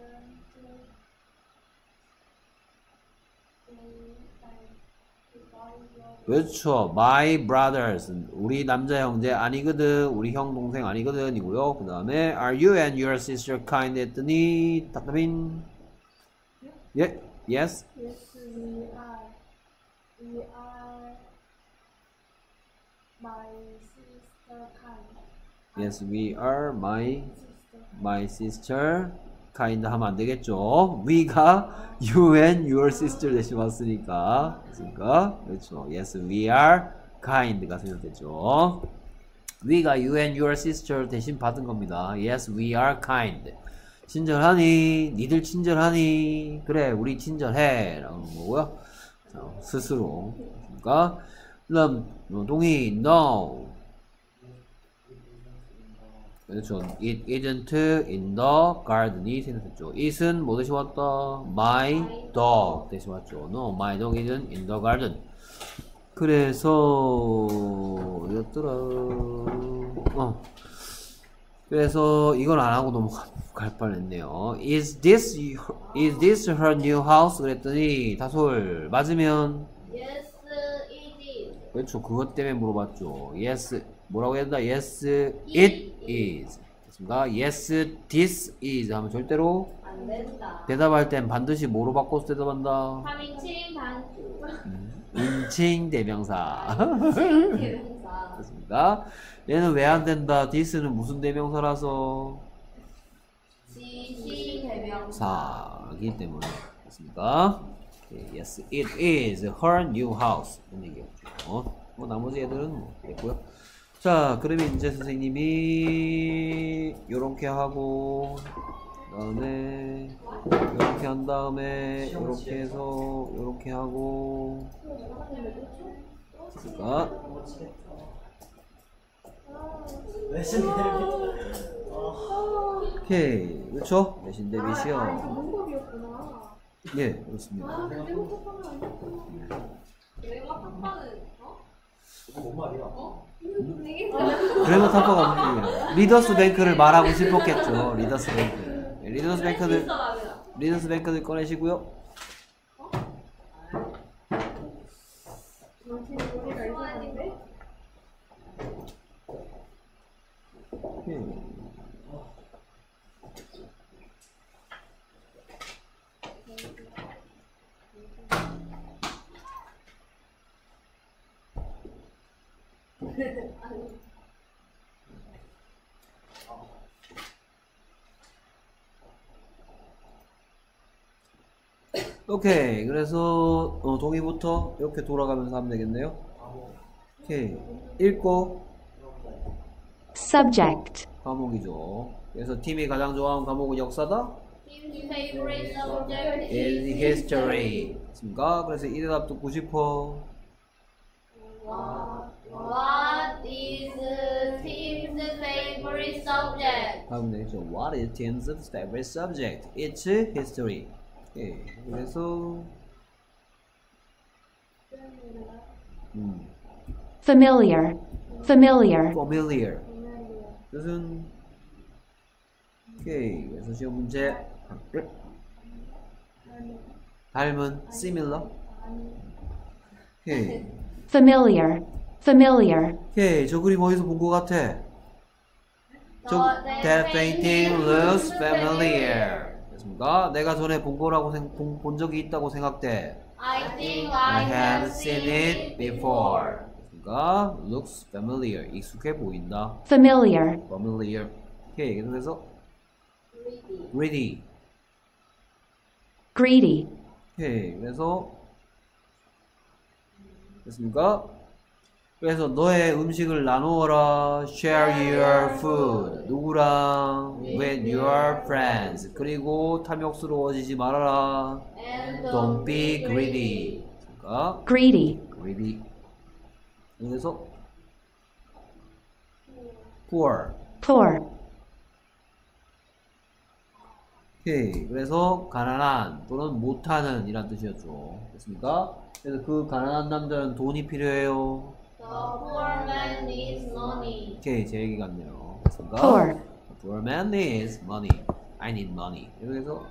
그렇죠. My brothers 우리 남자 형제 아니거든. 우리 형 동생 아니거든 이고요. 그 다음에 are you and your sister kind 했더니 답답인 예 yes Yes, we are. We are my sister kind. yes we are my Sister. my sister kind 하면 안 되겠죠. we가 you and your sister 대신 왔으니까 그러니까 그렇죠. yes we are kind가 생략됐죠. we가 you and your sister 대신 받은 겁니다. yes we are kind. 친절하니 니들 친절하니 그래 우리 친절해 라는 거고요. 자, 스스로 그러니까 그다음 동의 no 그렇죠. It isn't in the garden이 생겼죠. it은 뭐 대신 왔다? My dog 대신 왔죠. No, my dog isn't in the garden. 그래서 어디였더라? 어. 그래서 이걸 안 하고 넘어갈 뻔했네요. Is this is this her new house? 그랬더니 다솔 맞으면 Yes, it is. 그렇죠. 그것 때문에 물어봤죠. Yes 뭐라고 해야 된다? Yes, it is. 됐습니까? Yes, this is 하면 절대로 안 된다. 대답할 땐 반드시 뭐로 바꿔서 대답한다? 삼 인칭 단수. 인칭 대명사. 대명사. 됐습니까? 얘는 왜 안 된다? this는 무슨 대명사라서? 지시 대명사. 사이기 때문에. 됐습니까? Okay, yes, it is her new house. 이런 얘기였죠. 뭐 나머지 애들은 뭐 됐고요. 자, 그러면 이제 선생님이 요렇게 하고 그 다음에 요렇게 한 다음에 요렇게 해서 요렇게 하고 그러니까 내신 대비. 오케이 그렇죠? 내신 대비 아, 시험 방법이었구나. 예 그렇습니다. 아, 근데 혹독하면 아니었구나. 내가 판단은 어? 뭔 말이야? 어? 되게 그래도 탑버가 무슨 얘기야? 리더스 뱅크를 말하고 싶었겠죠. 리더스 뱅크. 예, 리더스 뱅크들 있어 나는. 리더스 뱅크들 꺼내시고요. 당신 머리가 이상한데? 오케이. 오케이 그래서 어, 동의부터 이렇게 돌아가면서 하면 되겠네요. 오케이 읽고 Subject. 과목이죠. 그래서 팀이 가장 좋아하는 과목은 역사다. Team's favorite subject is is history. 맞습니까? 그래서 이 대답 듣고 싶어. What, what is Tim's favorite subject? 하면 되겠죠. What is Tim's favorite subject? It's history. 오케이 그래서 음, Familiar. Familiar. familiar. 뜻은 오케이 그래서 시험 문제 닮은 similar. 오케이 Familiar. Familiar. 오케이 저 그림 어디서 본 것 같아? 저 The that painting looks familiar. 됐습니까? 내가 전에 본 거라고 생, 본, 본 적이 있다고 생각돼. I think I I have seen it before. 됐습니까? looks familiar. 익숙해 보인다. Familiar. familiar. 오케이 그래서 Greedy. greedy. Greedy. 오케이 그래서 됐습니까? 그래서 너의 음식을 나누어라. share your food. 누구랑? with your friends. 그리고 탐욕스러워지지 말아라. And don't be greedy. 그러니까 Greedy. greedy. 그래서 poor. Poor. 오케이. 그래서 가난한 또는 못하는 이란 뜻이었죠. 됐습니까? 그래서 그 가난한 남자는 돈이 필요해요. The poor man needs money. 오케이. 제 얘기 같네요. 됐습니까? Poor. The poor man needs money. I need money. 그래서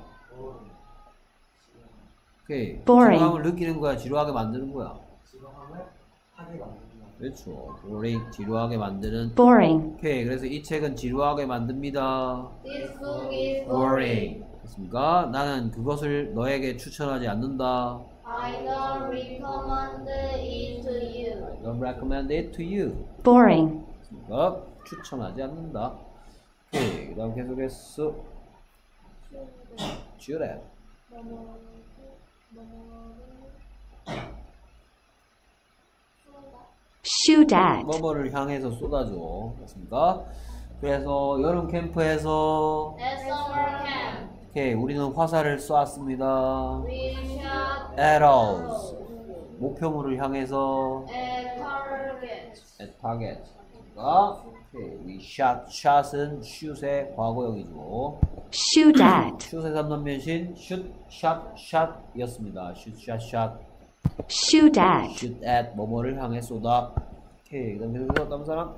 오케이. Boring. 지루함을 느끼는 거야. 지루하게 만드는 거야. 지루함을 하게 만든다. 그렇죠. boring. 지루하게 만드는. Boring. 오케이. 그래서 이 책은 지루하게 만듭니다. This book is boring. boring. 됐습니까? 나는 그것을 너에게 추천하지 않는다. I don't recommend it to you. I don't recommend it to you. Boring. 됐습니까? 추천하지 않는다. 오케이. 그 다음 계속해서 shoot at. Shoot at. 뭐뭐를 향해서 쏟아줘. 됐습니까? 그래서 여름 캠프에서 At summer camp, 오케이. 우리는 화살을 쏘았습니다. we shot arrows. 목표물을 향해서 at target. at target. 됐습니까? 오케이. we shot. shot은 shoot의 과거형이죠. Shoot at. 슛의 삼 단 변신 shoot, shot, shot 이었습니다. shoot, shot, shot. Shoot at. shoot at 뭐뭐를 향해 쏟아. 오케이. 그 다음 계속해서 다른 사람?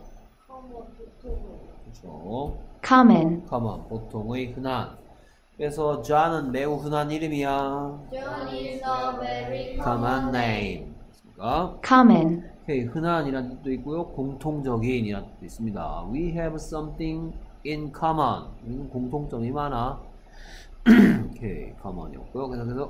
그렇죠. Common. common 보통의 흔한. 그래서 John은 매우 흔한 이름이야. John is a very common name. 됐습니까? Common. 오케이. 흔한이란 뜻도 있고요. 공통적인이란 뜻도 있습니다. We have something in common. 우리는 공통점이 많아. 오케이. common이었고요. 계속해서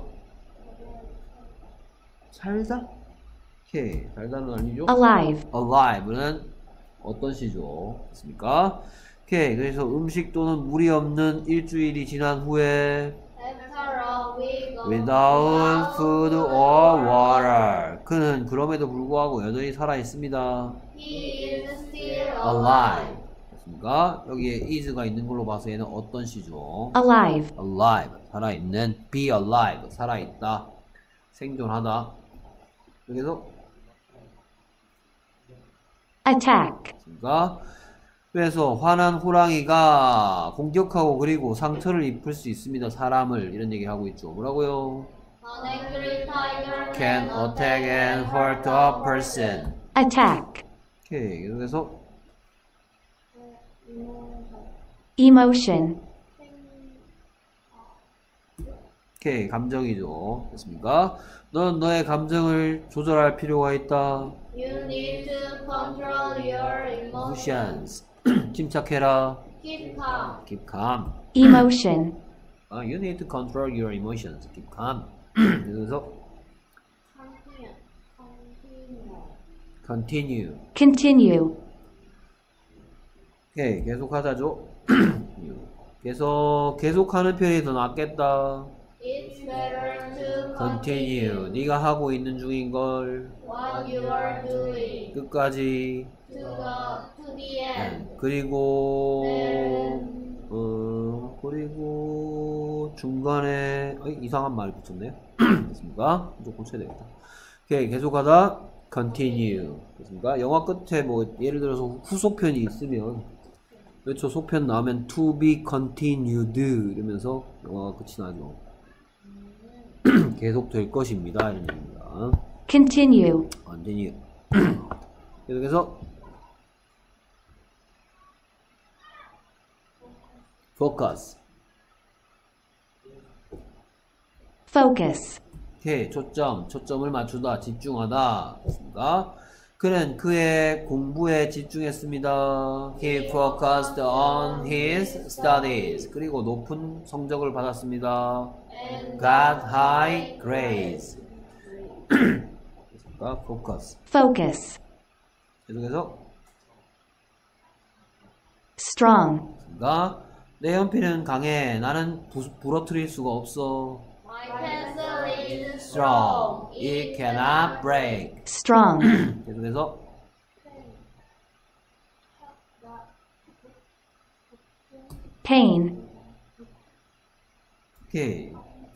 살다? 오케이. 살다는 아니죠? Alive. alive는 어떤 시죠? 됐습니까? 오케이. 그래서 음식 또는 물이 없는 일주일이 지난 후에 After a week of without food or water. 그는 그럼에도 불구하고 여전히 살아 있습니다. he is still alive. 됐습니까? 여기에 is가 있는 걸로 봐서 얘는 어떤 시죠? Alive. alive. 살아 있는 be alive. 살아 있다. 생존하다. 여기서 Attack. 됐습니까? 그래서 화난 호랑이가 공격하고 그리고 상처를 입힐 수 있습니다. 사람을 이런 얘기 하고 있죠. 뭐라고요? An angry tiger Can attack and hurt a person. Attack. 오케이. 그래서 Emotion. 오케이. 감정이죠. 됐습니까? 넌 너의 감정을 조절할 필요가 있다. You need to control your emotions. emotions. 침착해라. Keep calm. keep calm. Emotion. 아, you need to control your emotions. keep calm. 그래서 Continue. continue. Continue. 오케이. 계속하자죠. 계속 계속하는 편이 더 낫겠다. It's better to continue. 네가 하고 있는 중인 걸 what you are doing 끝까지. to the to the end. 그리고 Then 어 그리고 중간에 어이, 이상한 말이 붙었네요. 됐습니까? 좀 고쳐야 되겠다. 오케이. 계속하다 continue. 됐습니까? 영화 끝에 뭐 예를 들어서 후속편이 있으면 그렇죠. 속편 나오면 to be continued 이러면서 영화가 끝이 나죠. 계속 될 것입니다. 이런 얘기입니다. Continue. continue. 계속해서 focus. Focus. 오케이. 초점. 초점을 맞추다. 집중하다. 됐습니까? 그는 그의 공부에 집중했습니다. He focused on his studies. 그리고 높은 성적을 받았습니다. and Got high grades. 됐습니까? focus. Focus. 계속해서 Strong. 됐습니까? 내 연필은 강해. 나는 부, 부러뜨릴 수가 없어. my pencil is Strong. strong. It cannot break. Strong. 계속해서 Pain. 오케이.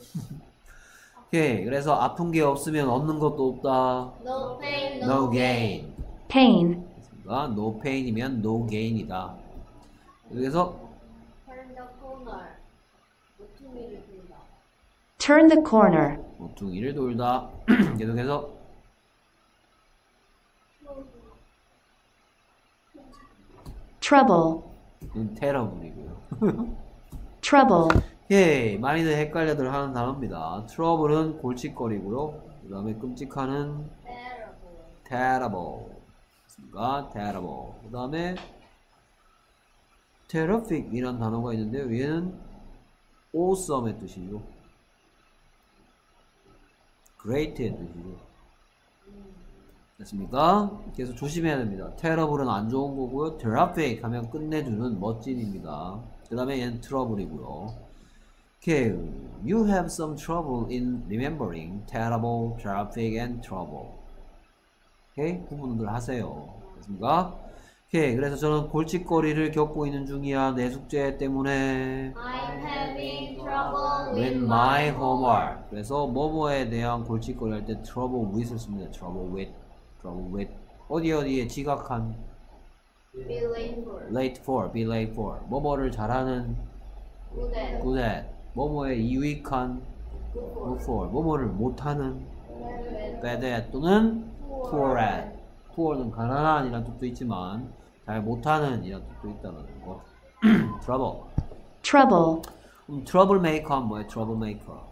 오케이. 그래서 아픈 게 없으면 얻는 것도 없다. No pain, No no gain. gain. Pain. 됐습니까? No pain이면 no gain이다. 그래서 Turn the corner. To 모퉁이를 돌다. Turn the corner. 모퉁이를 돌다. 계속해서 Trouble. 는 테러블이고요. Trouble. 예, 많이들 헷갈려들 하는 단어입니다. 트러블은 골칫거리고요. 그 다음에 끔찍하는 terrible. terrible. 그러니까 terrible. 그 다음에 terrific 이란 단어가 있는데요. 얘는 awesome의 뜻이죠. great의 뜻이죠. 됐습니까? 그래서 조심해야 됩니다. terrible은 안 좋은 거고요. terrific 하면 끝내주는 멋진입니다. 그 다음에 얘는 trouble이고요. Okay, you have some trouble in remembering terrible, terrific, and trouble. 오케이? 구분들 하세요. 됐습니까? 오케이, 그래서 저는 골칫거리를 겪고 있는 중이야. 내 숙제 때문에. I'm having trouble with With my homework. 그래서 뭐뭐에 대한 골칫거리 할 때 trouble with을 씁니다. trouble with, trouble with. 어디 어디에 지각한 be late for. late for, be late for. 뭐뭐를 잘하는 good at. good at. 뭐뭐에 유익한 good for. good for. 뭐뭐를 못하는 bad bad at 또는 poor at. poor는 가난한 이란 뜻도 있지만 잘 못하는 이란 뜻도 있다는 거. trouble. Trouble. 그럼 troublemaker는 뭐예요? troublemaker.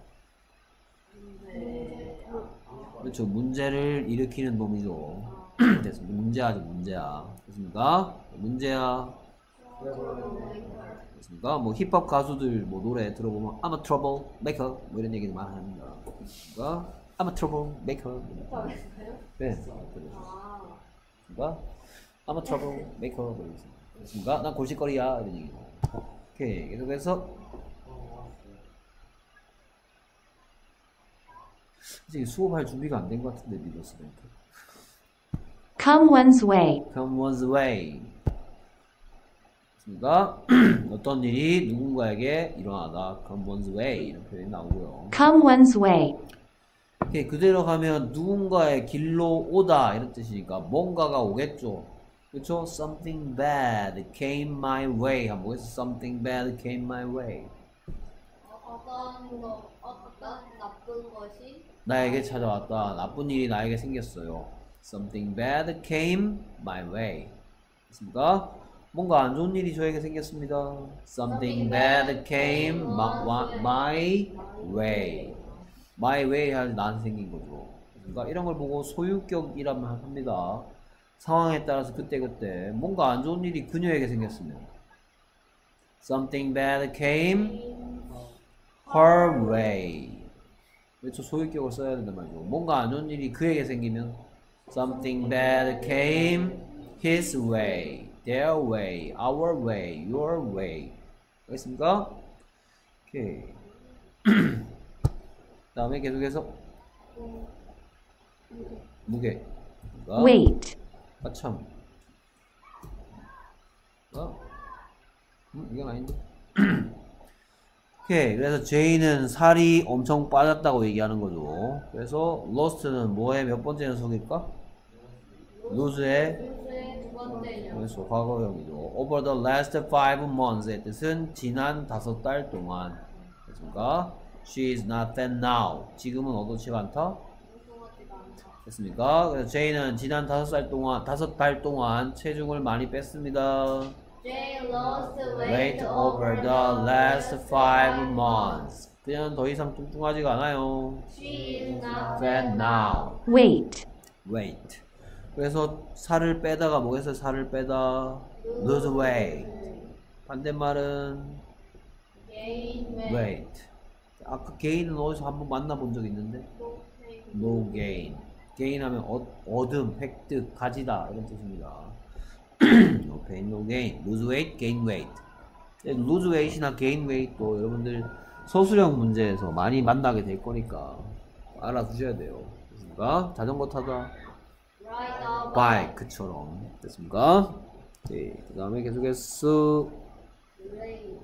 그렇죠. 문제를 일으키는 놈이죠. 됐습니다. 문제아죠, 문제야. 됐습니까? 문제야. 됐습니까? 뭐 힙합 가수들 뭐 노래 들어보면 I'm a troublemaker 뭐 이런 얘기도 많이 합니다. 됐습니까? I'm a troublemaker. 네. 아, 됐습니까? I'm a troublemaker. 뭐 이런 식으로. 됐습니까? 난 골칫거리야 이런 얘기죠. 오케이. 계속해서 이제 수업할 준비가 안 된 것 같은데 믿었으니까. Come one's way. Come one's way. 그러니까 어떤 일이 누군가에게 일어나다. Come one's way 이런 표현이 나오고요. Come one's way. 오케이, 그대로 가면 누군가의 길로 오다 이런 뜻이니까 뭔가가 오겠죠. 그렇죠? Something bad came my way. 하면 뭐겠어? Something bad came my way. 어, 어떤 거, 어떤 나쁜 것이 나에게 찾아왔다. 나쁜 일이 나에게 생겼어요. Something bad came my way. 됐습니까? 뭔가 안 좋은 일이 저에게 생겼습니다. Something bad came my, my way. My way 할 나한테 생긴 거죠. 그러니까 이런 걸 보고 소유격이라면 합니다. 상황에 따라서 그때그때 뭔가 안 좋은 일이 그녀에게 생겼으면 Something bad came her way. 그렇죠. 소유격을 써야 된단 말이죠. 뭔가 안 좋은 일이 그에게 생기면 Something bad came his way, their way, our way, your way. 알겠습니까? 오케이. 다음에 계속해서 무게. 그러니까 Weight. 아참. 어? 음, 이건 아닌데. 오케이. 그래서 제이는 살이 엄청 빠졌다고 얘기하는 거죠. 그래서 lost는 뭐의 몇 번째 연속일까? lose의 뉴스의 두 번째 년. 그래서 과거형이죠. over the last five months의 뜻은 지난 다섯 달 동안. 됐습니까? She is not fat now. 지금은 어떻지가 않다? 무서워지가 않다. 됐습니까? 그래서 제이는 지난 다섯 살 동안, 다섯 달 동안 체중을 많이 뺐습니다. Jay lost weight Weight over the last five months. 그녀는 더 이상 뚱뚱하지가 않아요. She is not Fat now. Weight. Weight. 그래서 살을 빼다가 뭐겠어요? 살을 빼다. Lose weight. 반대말은 gain weight. weight. 아까 gain은 어디서 한번 만나본 적 있는데? No gain. gain 하면 얻, 얻음, 획득, 가지다 이런 뜻입니다. No pain, no gain. Lose weight, gain weight. lose weight이나 gain weight도 여러분들 서술형 문제에서 많이 만나게 될 거니까 알아두셔야 돼요. 됐습니까? 자전거 타다. Ride a bike. 바이크처럼. 됐습니까? 네, 그 다음에 계속해서 Grade.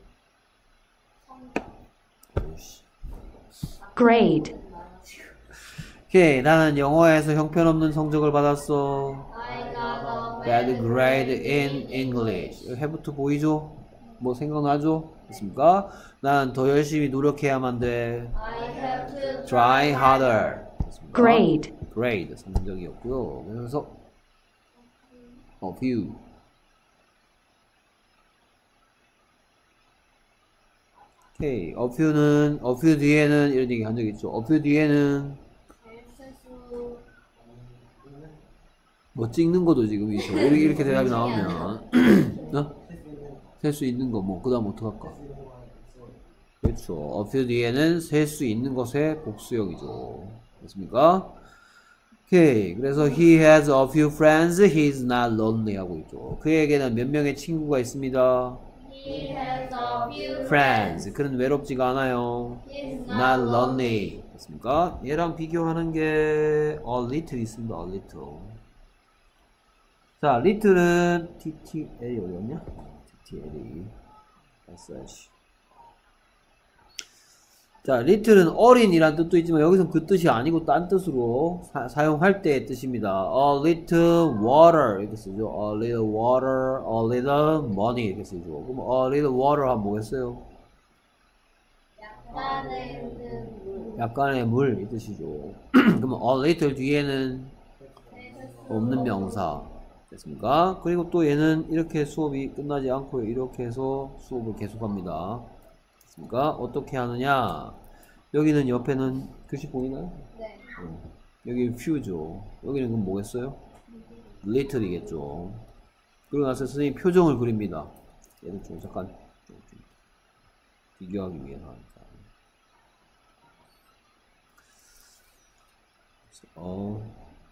성적. 오씨. Grade. 오케이, 나는 영어에서 형편없는 성적을 받았어. I got a Bad grade in English. 해부터 보이죠? 뭐 생각나죠? 됐습니까? 난 더 열심히 노력해야만 돼. I have to try harder. 됐습니까? grade, grade 성적이었고요. 그래서 a few. 오케이. a few는 a few 뒤에는 이런 얘기 한 적 있죠. a few 뒤에는 실수 뭐 찍는 것도 지금 있죠. 이렇게, 이렇게 대답이 나오면 어? 셀 수 있는 거 뭐 그다음 어떡할까? 그렇죠. a few 뒤에는 셀 수 있는 것의 복수형이죠. 됐습니까? 오케이. 그래서 he has a few friends. He is not lonely 하고 있죠. 그에게는 몇 명의 친구가 있습니다. He has a few friends. 그는 외롭지가 않아요. He is not lonely. 됐습니까? 얘랑 비교하는 게 a little 있습니다. a little. 자, little은 티티엘이 어디였냐? 티티엘이 써야지. 자, little은 어린이란 뜻도 있지만 여기서는 그 뜻이 아니고 딴 뜻으로 사, 사용할 때의 뜻입니다. A little water 이렇게 쓰죠. A little water, a little money 이렇게 쓰죠. 그럼 a little water 하면 뭐겠어요? 약간의 물 약간의 물 이 뜻이죠. 그러면 a little 뒤에는 없는 명사 됐습니까? 그리고 또 얘는 이렇게 수업이 끝나지 않고 이렇게 해서 수업을 계속합니다. 됐습니까? 어떻게 하느냐? 여기는 옆에는 글씨 보이나요? 네. 어. 여기 few죠. 여기는 그럼 뭐겠어요? little이겠죠. 그러고 나서 선생님이 표정을 그립니다. 얘를 좀 잠깐 좀, 좀 비교하기 위해서 하니까. 어.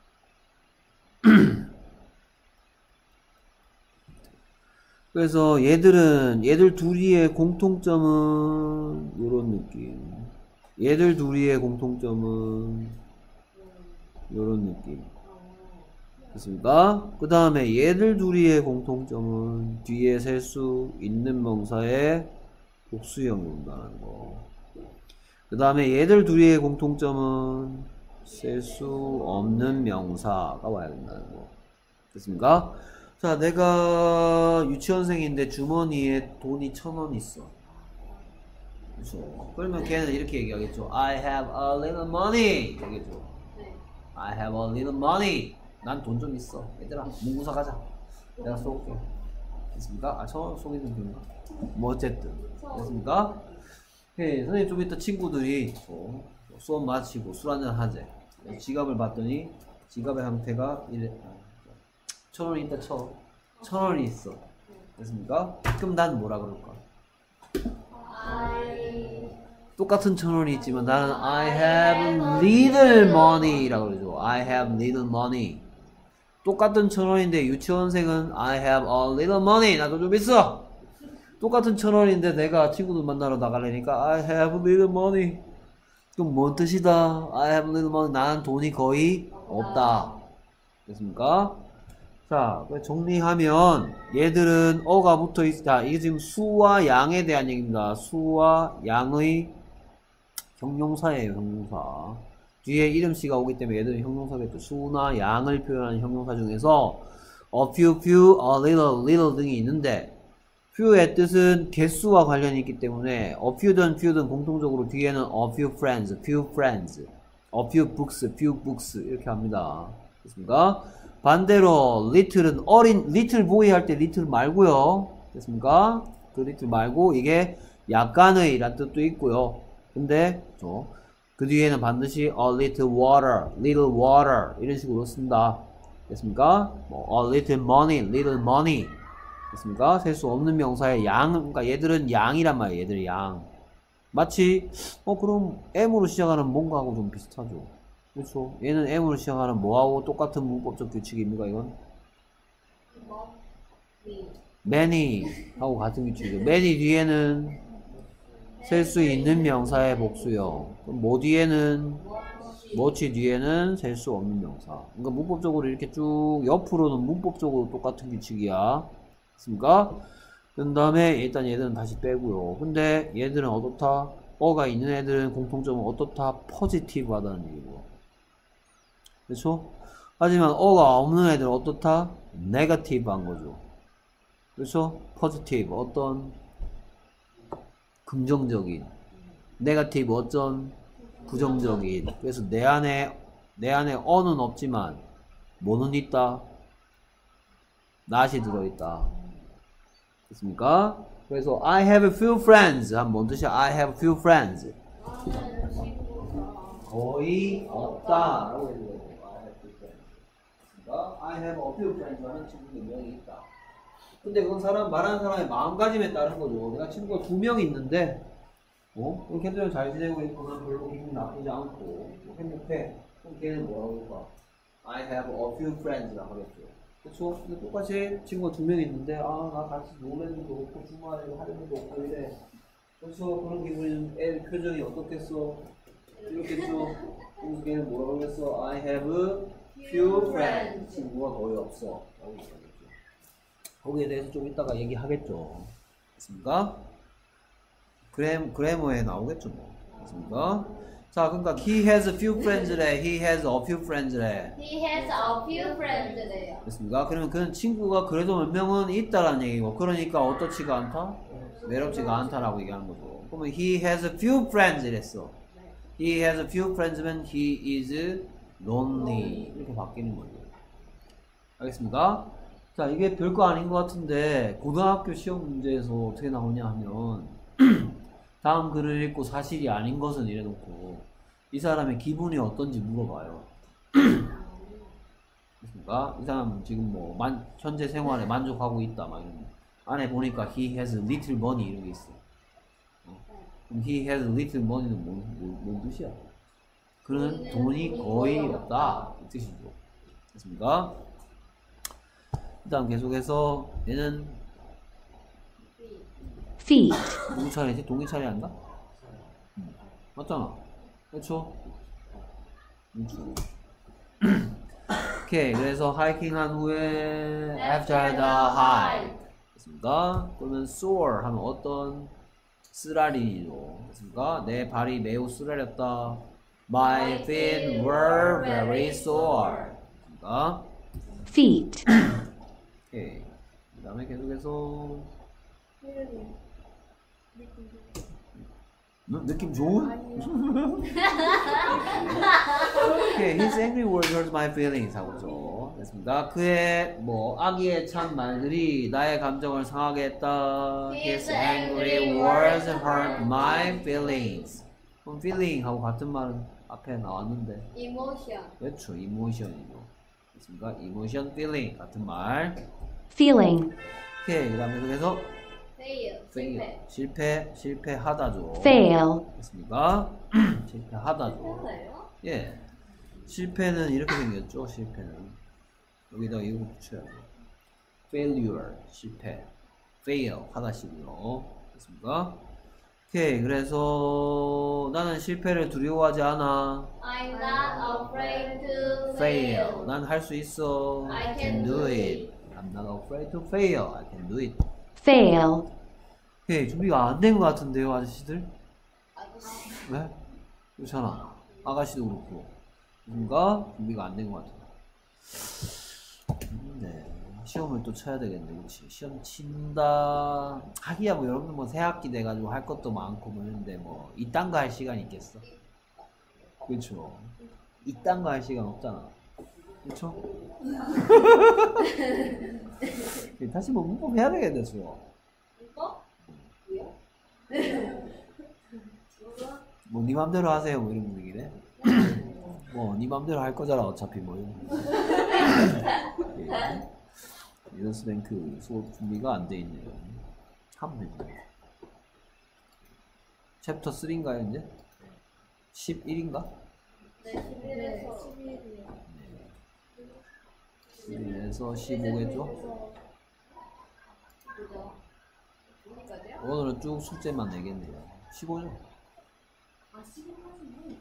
그래서 얘들은 얘들 둘이의 공통점은 요런 느낌. 얘들 둘이의 공통점은 요런 느낌. 됐습니까? 그 다음에 얘들 둘이의 공통점은 뒤에 셀 수 있는 명사의 복수형이 온다는 거. 그 다음에 얘들 둘이의 공통점은 셀 수 없는 명사가 와야 된다는 거. 됐습니까? 자, 내가 유치원생인데 주머니에 돈이 천 원 있어. 그렇죠? 그러면 걔는 이렇게 얘기하겠죠. I have a little money. 얘기죠. 네. I have a little money. 난 돈 좀 있어. 얘들아, 문구사 가자. 내가 쏠게. 됐습니까? 아, 저 속이는 건가? 뭐 어쨌든. 됐습니까? 네, 선생님 좀 이따 친구들이 어, 수업 마치고 술 한잔 하재. 지갑을 봤더니 지갑의 형태가 이래. 천 원이 있다 쳐. 천 원이 있어. 됐습니까? 그럼 난 뭐라 그럴까? I 똑같은 천 원이 있지만 나는 I have little money 라고 그러죠. I have little money. 똑같은 천 원인데 유치원생은 I have a little money. 나도 좀 있어. 똑같은 천 원인데 내가 친구들 만나러 나가려니까 I have little money. 그럼 뭔 뜻이다? I have little money. 나는 돈이 거의 없다. 됐습니까? 자, 정리하면 얘들은 어가 붙어 있, 자, 이게 지금 수와 양에 대한 얘기입니다. 수와 양의 형용사예요, 형용사. 뒤에 이름씨가 오기 때문에 얘들은 형용사겠죠. 수나 양을 표현하는 형용사 중에서 a few, few, a little, little 등이 있는데 few의 뜻은 개수와 관련이 있기 때문에 a few든 few든 공통적으로 뒤에는 a few friends, few friends, a few books, few books 이렇게 합니다. 됐습니까? 반대로 little은 어린 little boy 할 때 little 말고요. 됐습니까? 그 little 말고 이게 약간의 란 뜻도 있고요. 근데 저, 그 뒤에는 반드시 a little water, little water 이런 식으로 쓴다. 됐습니까? 뭐 a little money, little money. 됐습니까? 셀 수 없는 명사의 양, 그러니까 얘들은 양이란 말이에요. 얘들은 양. 마치 어 그럼 M으로 시작하는 뭔가하고 좀 비슷하죠. 그렇죠. 얘는 M으로 시작하는 뭐하고 똑같은 문법적 규칙입니까, 이건? 뭐 many 하고 같은 규칙이죠. many 뒤에는 셀 수 있는 명사의 복수형. 그럼 뭐 뒤에는 much 뒤에는 셀 수 없는 명사. 그러니까 문법적으로 이렇게 쭉 옆으로는 문법적으로 똑같은 규칙이야. 됐습니까? 그 다음에 일단 얘들은 다시 빼고요. 근데 얘들은 어떻다? 어가 있는 애들은 공통점은 어떻다? 포지티브 하다는 얘기고. 그렇죠? 하지만 어가 없는 애들은 어떻다? 네거티브 한 거죠. 그렇죠? 포지티브 어떤 긍정적인. 네거티브 어쩐? 부정적인. 그래서 내 안에 내 안에 어는 없지만 뭐는 있다? not이 들어있다. 됐습니까? 그래서 I have a few friends 하면 뭔 뜻이야? I have a few friends. 나는 친구가 거의 없다 라고 해주는 거예요. I have few friends. 그러니까 I have a few friends 하면 친구가 몇 명이 있다. 근데 그건 사람 말하는 사람의 마음가짐에 따른 거죠. 내가 친구가 두 명 있는데 어? 걔들은 잘 지내고 있고 난 별로 기분이 나쁘지 않고 뭐 행복해. 그럼 걔는 뭐라고 할까? I have a few friends라고 하겠죠. 그쵸? 근데 똑같이 친구가 두 명 있는데 아 나 같이 노래도 없고 주말에 하는 것도 없고 이래. 그렇죠? 그런 기분이 애 표정이 어떻겠어? 이렇겠죠? 그래서 걔는 뭐라고 그랬어? I have few friends. 친구가 거의 없어. 라고 얘기하겠죠. 거기에 대해서 좀 이따가 얘기하겠죠. 됐습니까? 그래머, 그래머에 나오겠죠, 뭐. 됐습니까? 자, 그러니까 he has a few friends래, he has a few friends래. He has a few friends래요. 됐습니까? 그러면 그는 친구가 그래도 몇 명은 있다라는 얘기고, 그러니까 어떻지가 않다? 외롭지가 않다라고 얘기하는 거죠. 그러면 he has a few friends 이랬어. He has a few friends면 he is lonely. 이렇게 바뀌는 거죠. 알겠습니까? 자, 이게 별거 아닌 것 같은데, 고등학교 시험 문제에서 어떻게 나오냐 하면, 다음 글을 읽고 사실이 아닌 것은 이래놓고, 이 사람의 기분이 어떤지 물어봐요. 그렇습니까? 이 사람은 지금 뭐, 만, 현재 생활에 만족하고 있다, 막 이런. 안에 보니까 he has little money 이런 게 있어. 어? 그럼 he has little money는 뭔, 뭔, 뭔 뜻이야? 그는 돈이 거의 없다. 이 뜻이죠. 됐습니까? 일단 계속해서 얘는 feet, 누구 차례지? 동기 차례 아닌가? 음, 맞잖아. 그렇죠? 그렇죠. 오케이. 그래서 하이킹 한 후에 after the hike 됐습니까? 그러면 sore 하면 어떤 쓰라리죠. 됐습니까? 내 발이 매우 쓰라렸다. My feet were very sore. 됐습니까? feet, 오케이. 그 다음에 계속해서 너, 느낌 좋은? 오케이. His angry words hurt my feelings 하고죠. 됐습니다. 그의 뭐 악의에 찬 말들이 나의 감정을 상하게 했다. His angry words hurt my feelings. 그럼 feeling 하고 같은 말은 앞에 나왔는데 Emotion. 그렇죠. emotion이죠. 됐습니까? emotion, feeling 같은 말. feeling, 오케이. 그 다음에 계속해서 Fail. fail. 실패, 실패하다죠. fail, 됐습니까? 실패하다죠. 실패요? 예. 실패는 이렇게 생겼죠. 실패는 여기다 이거 붙여야 돼요. failure, 실패. fail, 하다시고요. 됐습니까? 오케이. 그래서 나는 실패를 두려워하지 않아. I'm not afraid to fail. fail. 난 할 수 있어. I can do it. I'm not afraid to fail. I can do it. fail, 오케이. 준비가 안 된 것 같은데요, 아저씨들? 아저씨. 네? 그렇잖아. 아가씨도 그렇고. 뭔가 준비가 안 된 것 같아. 음, 네. 시험을 또 쳐야 되겠네, 그렇지? 시험 친다. 하기야 뭐 여러분들 뭐 새 학기 돼가지고 할 것도 많고 뭐 이런데 뭐 이딴 거 할 시간 있겠어? 그렇죠. 이딴 거 할 시간 없잖아. 그렇죠? 다시 뭐 문법 해야 되겠네, 수요. 이거? 뭐야? 뭐 네 맘대로 하세요, 뭐 이런 분위기네. 뭐 네 맘대로 할 거잖아, 어차피 뭐 이런. 리더스뱅크 수업 준비가 안 돼 있네요. 하면 되죠. 챕터 삼인가요, 이제? 십일인가? 네, 십일에서 십일에서 십오겠죠? 그죠? 어디까지요? 오늘은 쭉 숙제만 내겠네요. 십오죠? 아, 십오까지는?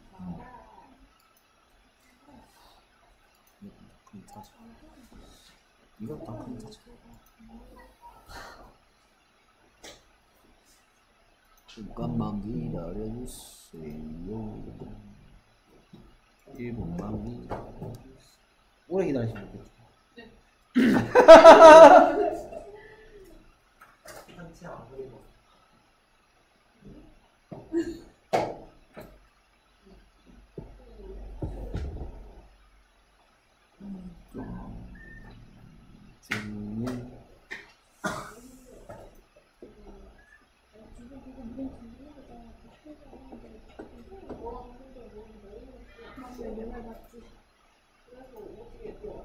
큰 타자. 이것도 큰 타자. 잠깐만 기다려주세요. 일 분만 기다려주세요. 오래 기다리시면 되겠죠. 한치 안 보이고 내말 맞지? 그래서 어떻게 또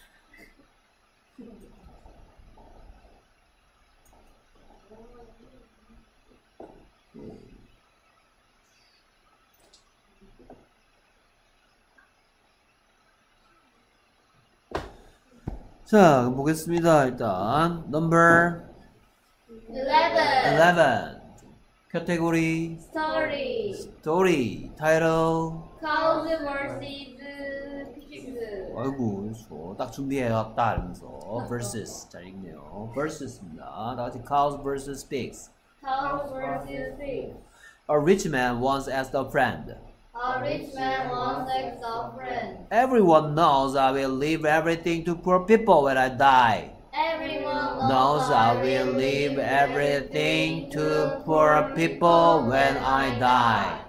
자, 그럼 보겠습니다. 일단 number eleven eleven category story story title. cows versus pigs 아이고, 좋아. 딱 준비해왔다 이러면서 versus 잘 읽네요. versus입니다. 다 같이 cows versus pigs. cows versus pigs A rich man once asked a friend, a rich man once asked a friend "Everyone knows I will leave everything to poor people when I die. everyone Knows I will leave everything to poor people when I die.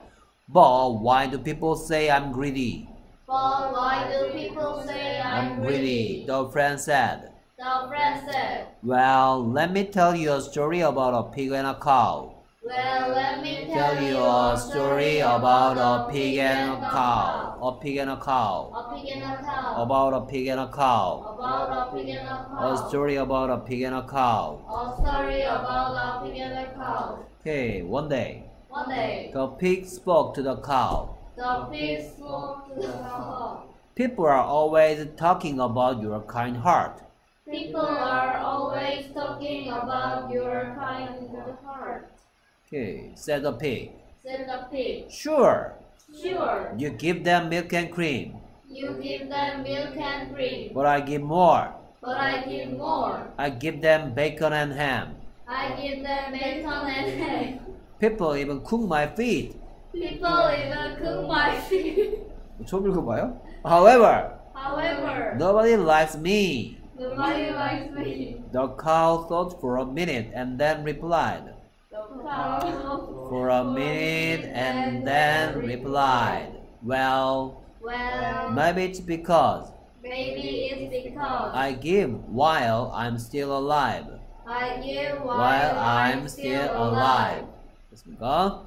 But why do people say I'm greedy?" But why do people say I'm I'm greedy, the friend said. The friend said, Well, let me tell you a story about a pig and a cow. well, let me Tell you a story about a pig and a cow. A pig and a cow. A pig and a cow. About a pig and a cow. About a pig and a cow. A story about a pig and a cow. A story about a pig and a cow. Okay, one day, One day, the pig spoke to the cow. the pig spoke to the cow. People are always talking about your kind heart. People are always talking about your kind heart, Okay, said the pig. said the pig. Sure, Sure, you give them milk and cream, you give them milk and cream, but I give more. but I give more. I give them bacon and ham. I give them bacon and egg. People even cook my feet. People even cook my feet. 처음 읽어봐요? However, However, nobody likes me. nobody likes me. The cow thought for a minute and then replied. The cow For a minute and then replied. Well, Well, maybe it's because maybe it's because I give while I'm still alive. I give while, While I'm still alive. 됐습니까?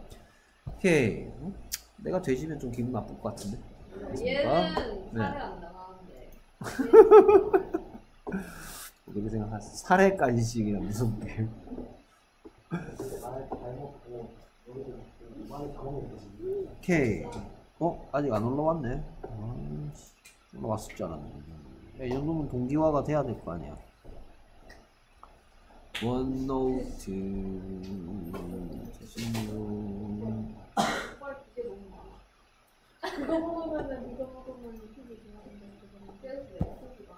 오케이. 어? 내가 돼지면 좀 기분 나쁠 것 같은데. 됐습니까? 얘는 네. 살이 안 나가는데. 어떻게 생각하세요? 살해까지 시기가 무섭게. 말잘 먹고 여기도 많이 다 먹는 거지. 오케이. 어? 아직 안 올라왔네. 아, 올라왔을 줄 알았네. 야, 이 정도면 동기화가 돼야 될 거 아니야. 원노트 자신용 헐, 이게 너무 많아. 그거 먹으면은 이거 먹으면 피부 좋아진다. 그래서 왜 소리가?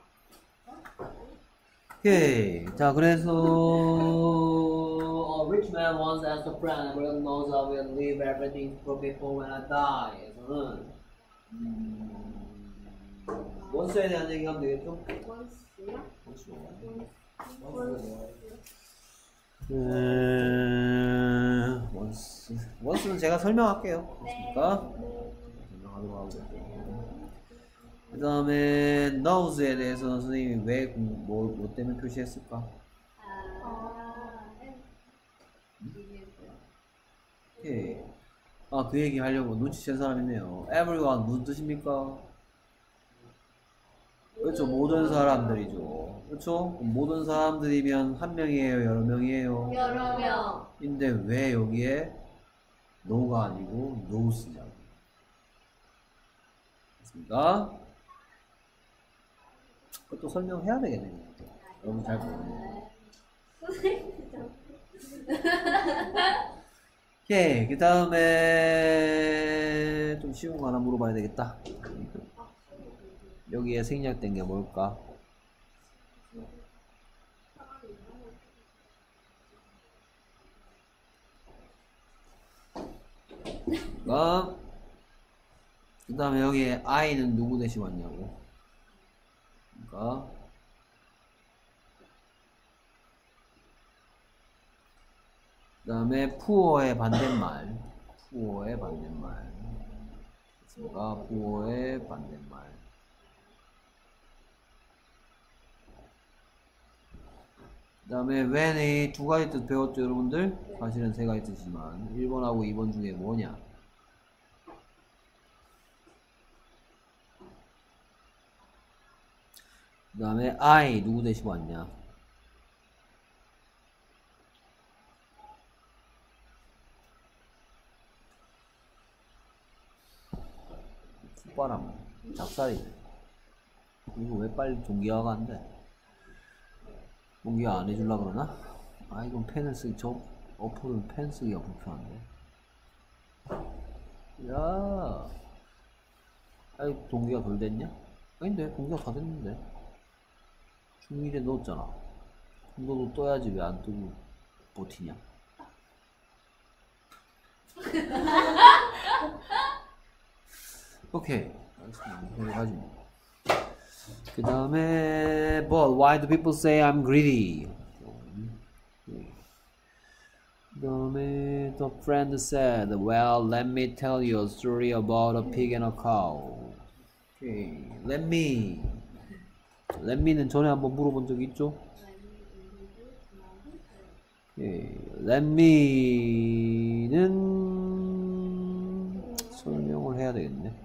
오케이. 자, 그래서 A rich man once asked a friend, everyone knows I will leave everything for people when I die. 에서는 음, 원수에 대한 얘기하면 되겠죠? 원수야? 원수. 원수. 음, 원수. 원수는 제가 설명할게요. 됐습니까? 네. 설명하도록 하고. 그 다음에 knows에 대해서는 선생님이 왜, 공- 뭐, 뭐 때문에 표시했을까? 아, 이해했어요. 오케이. 아, 그 얘기 하려고 눈치챈 사람 있네요. everyone 무슨 뜻입니까? 그렇죠. 모든 사람들이죠. 그렇죠? 그럼 모든 사람들이면 한 명이에요, 여러 명이에요? 여러 명. 근데 왜 여기에 no가 아니고 knows냐고. 됐습니까? 그것도 설명해야 되겠네요. 여러분 잘 보네요. 오케이. 그 다음에 좀 쉬운 거 하나 물어봐야 되겠다. 여기에 생략된 게 뭘까? 어? 그 다음에 여기에 I는 누구 대신 왔냐고. 그러니까 그 다음에 poor의 반대말. poor의 반대말. 됐습니까? poor의 반대말. 그 다음에 when의 두 가지 뜻 배웠죠, 여러분들? 사실은 세 가지 뜻이지만 일 번하고 이 번 중에 뭐냐? 그 다음에 I 누구 대신 왔냐? 콧바람 작살이네. 이거 왜 빨리 동기화가 안 돼? 동기화 안 해줄라 그러나? 아 이건 펜을 쓰기 저 어플은 펜 쓰기가 불편한데. 야, 아이 동기화 덜 됐냐? 아닌데 동기화 다 됐는데. 중일에 넣었잖아. 너도 떠야지 왜 안 뜨고 버티냐? 오케이. 알겠습니다. 가지 뭐. 그 다음에 but why do people say I'm greedy? 그 다음에 the friend said, well, let me tell you a story about a pig and a cow. 오케이. let me. let me는 전에 한번 물어본 적 있죠? 오케이. let me는 설명을 해야 되겠네.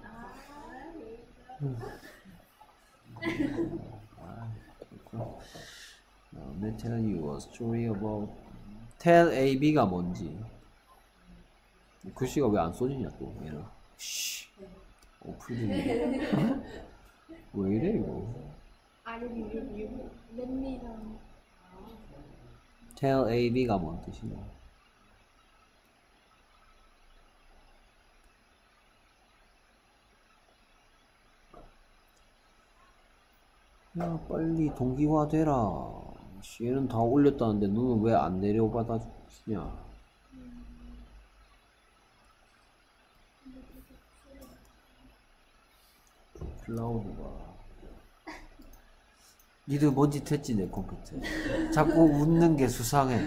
Let me tell you a story about tell A, B가 뭔지. 글씨가 왜 안 써지냐 또 얘는. 씨. 어플 중에 왜 이래 이거. 아니 여기 랩미랑 tell A, B가 뭔 뜻이냐. 야 빨리 동기화 되라. 얘는 다 올렸다는데 너는 왜 안 내려받아 주냐. 클라우드가 니들 뭔 짓 했지 내 컴퓨터. 자꾸 웃는 게 수상해.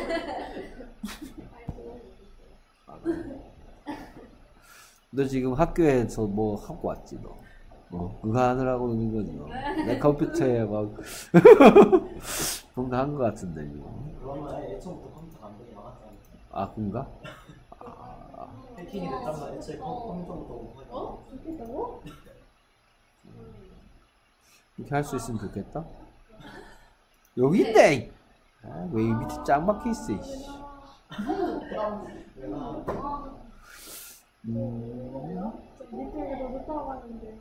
너 지금 학교에서 뭐 하고 왔지 너. 어, 그거 하느라고 있는 거지 너. 내 컴퓨터에 막 뭔가 한 거 같은데 이거. 그러면 애초부터 컴퓨터 감독이 나왔잖아. 아 그런가? 해킹이 됐다면 애초에 컴퓨터부터 어? 좋겠다고? 이렇게 할 수 있으면 좋겠다. 여기 있네. 아, 왜 이 밑에 짱 박혀 있어. 이씨. 음. 밑에 너무 따라가는데.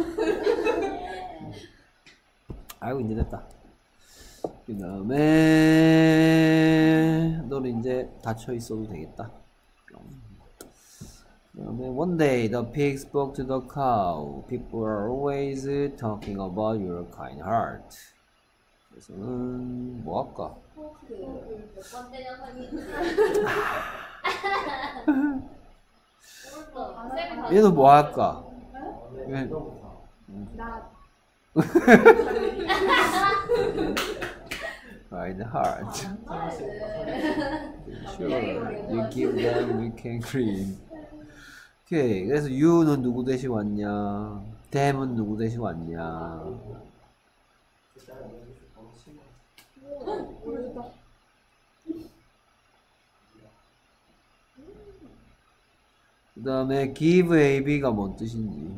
아이고 이제 됐다. 그 다음에 너는 이제 닫혀 있어도 되겠다. 그 다음에 one day the pig spoke to the cow. People are always talking about your kind heart. 그래서는 뭐 할까? 그몇 번째 녀석이 얘는 뭐 할까? 얘 나 kind heart. Sure, you give them whipped cream. 오케이. 그래서 you는 누구 대신 왔냐? them은 누구 대신 왔냐? 그 다음에 give A, B가 뭔 뜻인지.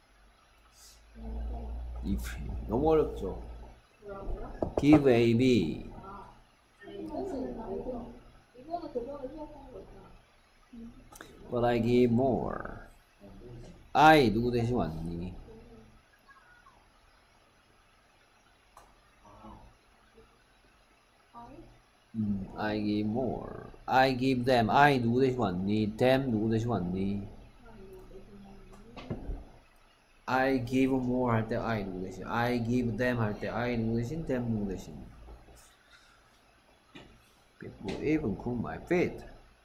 if. 너무 어렵죠? give A, B. 이거는 저번에 수업한 거 있잖아. But I give more. I 누구 대신 왔니? 음, I give more. I give them. I 누구 대신 왔니? them 누구 대신 왔니? I give more 할 때 I 누구 대신? I give them 할 때 I 누구 대신? them 누구 대신? People even cook my feet.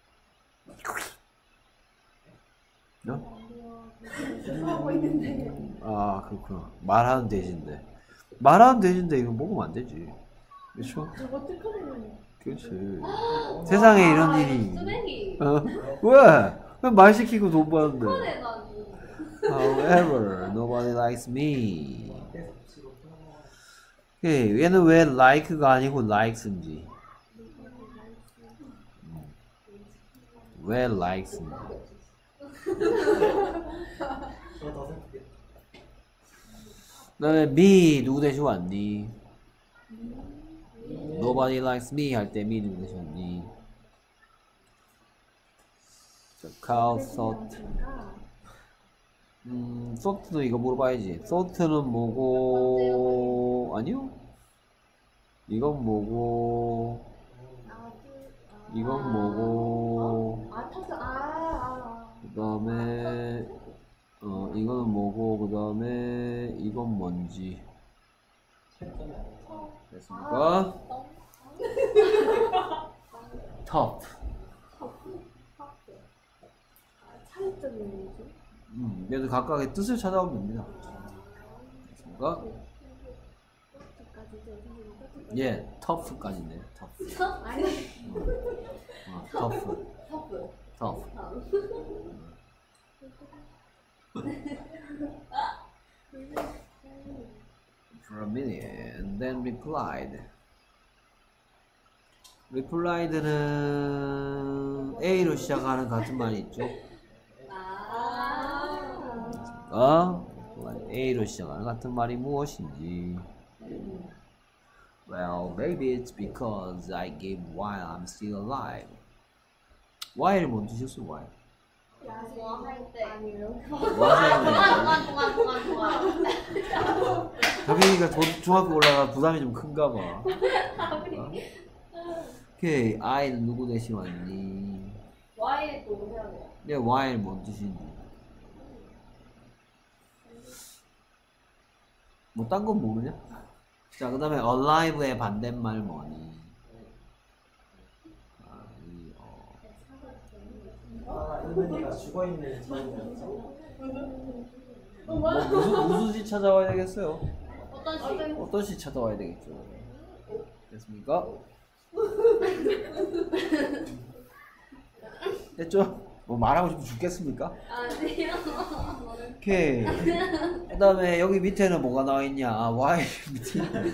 너? 하고 있는데. 아 그렇구나. 말하는 대신데. 말하는 대신데 이거 먹으면 안 되지. 그렇죠? 저거 특허되면 그렇지. 세상에 이런 일이. 쓰레기. 어? 왜? 왜 말 시키고 돈 버는데? 그래 나니. However, nobody likes me. 오케이. 얘는 왜 like가 아니고 likes인지. 왜 likes인지. 다음에 me 누구 대신 왔니? Nobody likes me 할 때 me 누구 대신 왔니? 자, cow thought. 음, thought도 이거 물어봐야지. thought는 뭐고? 아니요? 이건 뭐고? 이건 뭐고? 아, 터져. 아, 아. 그 다음에 어 이거는 뭐고? 그 다음에 이건 뭔지 됐습니까? top. 차이점이 뭐지? 음, 그래서 각각의 뜻을 찾아오면 됩니다. 됐습니까? 예, tough까지네. tough. 아니 어, tough, 터프. tough. For a minute, and then replied. replied는 A로 시작하는 같은 말이 있죠. 아. 어? A로 시작하는 같은 말이 무엇인지. Well, maybe it's because I gave while I'm still alive. while을 뭔 뜻이었어? while. 뭐할 때. 아니에요. 뭐 하세요? 동안 동안 동안 동안. 다빈이가 중학교 올라가 부담이 좀 큰가 봐. 어? 오케이, I는 누구 대신 왔니? 와이에 또 해야 돼요. 네, while 뭔 뜻인지. 뭐 딴 건 모르냐? 자, 그 다음에 alive의 반대말 뭐니? 아, 이, 어. 아, 은근이가 죽어있는 처음이었어. 뭐, 무슨, 무슨 시 찾아와야 되겠어요? 어떤 시? 어떤 시 찾아와야 되겠죠? 됐습니까? 됐죠? 뭐 말하고 싶어 죽겠습니까? 아니요. 오케이. 그 다음에 여기 밑에는 뭐가 나와있냐? 아, Y 밑에 있네.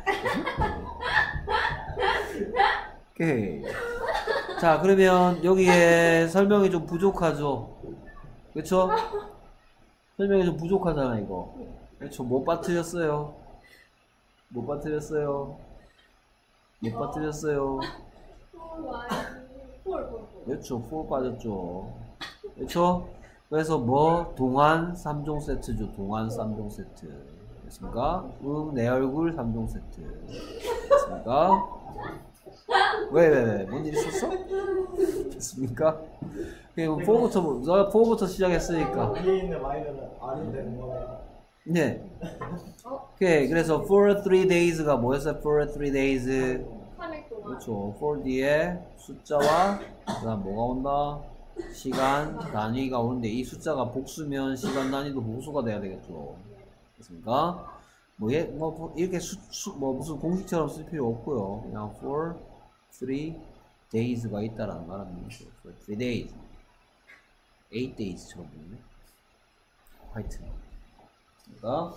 오케이. 자, 그러면 여기에 설명이 좀 부족하죠? 그쵸? 설명이 좀 부족하잖아, 이거. 그렇죠? 못 빠뜨렸어요. 못 빠뜨렸어요. 못 빠뜨렸어요. 와이. 폴 폴. 그렇죠. 사 빠졌죠. 그렇죠? 그래서 뭐 동안 삼 종 세트죠. 동안 삼 종 세트. 됐습니까? 응, 내 얼굴 삼 종 세트. 됐습니까? 왜, 왜, 왜? 뭔 일 있었어? 됐습니까? 그럼 사부터, 사부터 시작했으니까. 위에 있는 와이드는 아는 되는 거네. 네. 오케이. 그래서 for three days가 뭐였어요? for three days. 삼 일 동안. 그렇죠. for 뒤에 숫자와 그다음 뭐가 온다? 시간 단위가 오는데 이 숫자가 복수면 시간 단위도 복수가 돼야 되겠죠. 됐습니까? 뭐, 예, 뭐 이렇게 수, 수, 뭐 무슨 공식처럼 쓸 필요 없고요. 그냥 for three days가 있다라는 말은 for three days, eight days처럼 보이네. 화이트. 됐습니까?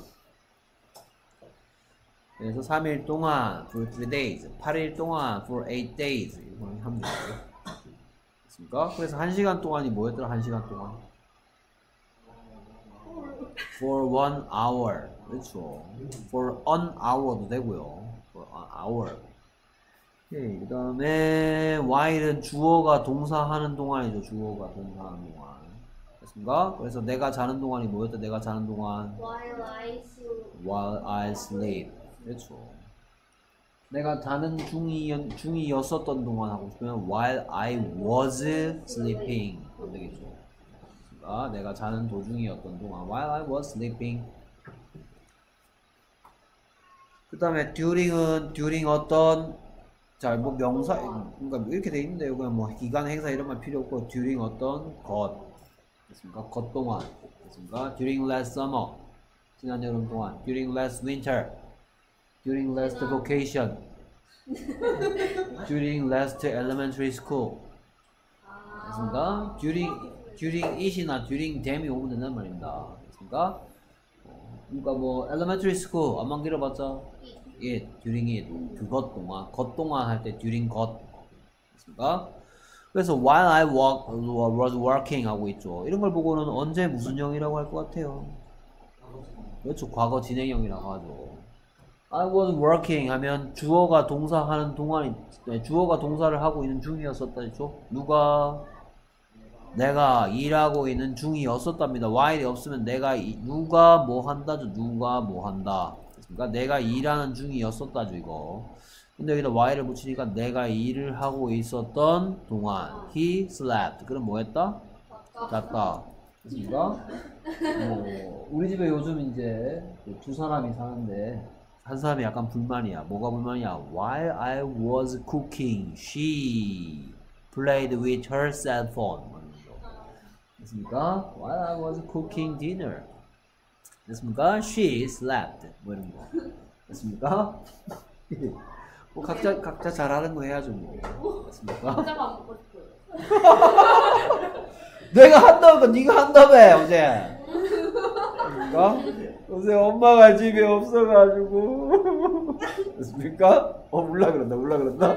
그래서 삼 일 동안 for three days, 팔 일 동안 for eight days 이거 하면 되죠. 됐습니까? 그래서 한 시간 동안이 뭐였더라? 한 시간 동안 for one hour. 그렇죠. for an hour도 되고요. for an hour. 그 다음에 while은 주어가 동사하는 동안이죠. 주어가 동사하는 동안. 됐습니까? 그래서 내가 자는 동안이 뭐였다? 내가 자는 동안 While I sleep. while I sleep. 그렇죠. 내가 자는 중이, 중이었었던 동안 하고 싶으면 while I was sleeping 하면 되겠죠. 그러니까 내가 자는 도중이었던 동안 while I was sleeping. 그 다음에 during은 during 어떤 자, 뭐 명사 그러니까 이렇게 돼 있는데요. 그냥 뭐 기간 행사 이런 말 필요 없고 during 어떤 것 됐습니까? 것 동안 됐습니까? during last summer 지난 여름 동안 during last winter during last vacation, during last elementary school. 됐습니까? during, during it이나 during them이 오면 된단 말입니다. 됐습니까? 그러니까 뭐 elementary school 안만 길어봤자 it, during it, 그것 동안, 것 동안 할 때 during 것. 됐습니까? 그래서 while I walk, was working 하고 있죠. 이런 걸 보고는 언제 무슨 형이라고 할 것 같아요? 그렇죠. 과거 진행형이라고 하죠. I was working 하면 주어가 동사하는 동안이, 네, 주어가 동사를 하고 있는 중이었었다 했죠. 누가? 내가 일하고 있는 중이었었답니다. while이 없으면 내가 이, 누가 뭐 한다죠. 누가 뭐 한다. 그러니까 내가 일하는 중이었었다죠 이거. 근데 여기다 while을 붙이니까 내가 일을 하고 있었던 동안 he slept. 그럼 뭐 했다? 잤다. 됐습니까? 뭐 우리 집에 요즘 이제 두 사람이 사는데 한 사람이 약간 불만이야. 뭐가 불만이야? While I was cooking, she played with her cell phone. 됐습니까? While I was cooking dinner. 됐습니까? She slept. 뭐 이런 거. 됐습니까? 뭐 각자 각자 잘하는 거 해야죠 뭐. 됐습니까? 혼자만 먹고 싶어요. 내가 한다고 네가 한다며 어제. 됐습니까? 어제 엄마가 집에 없어가지고. 됐습니까? 어 몰라 그런다 몰라 그런다.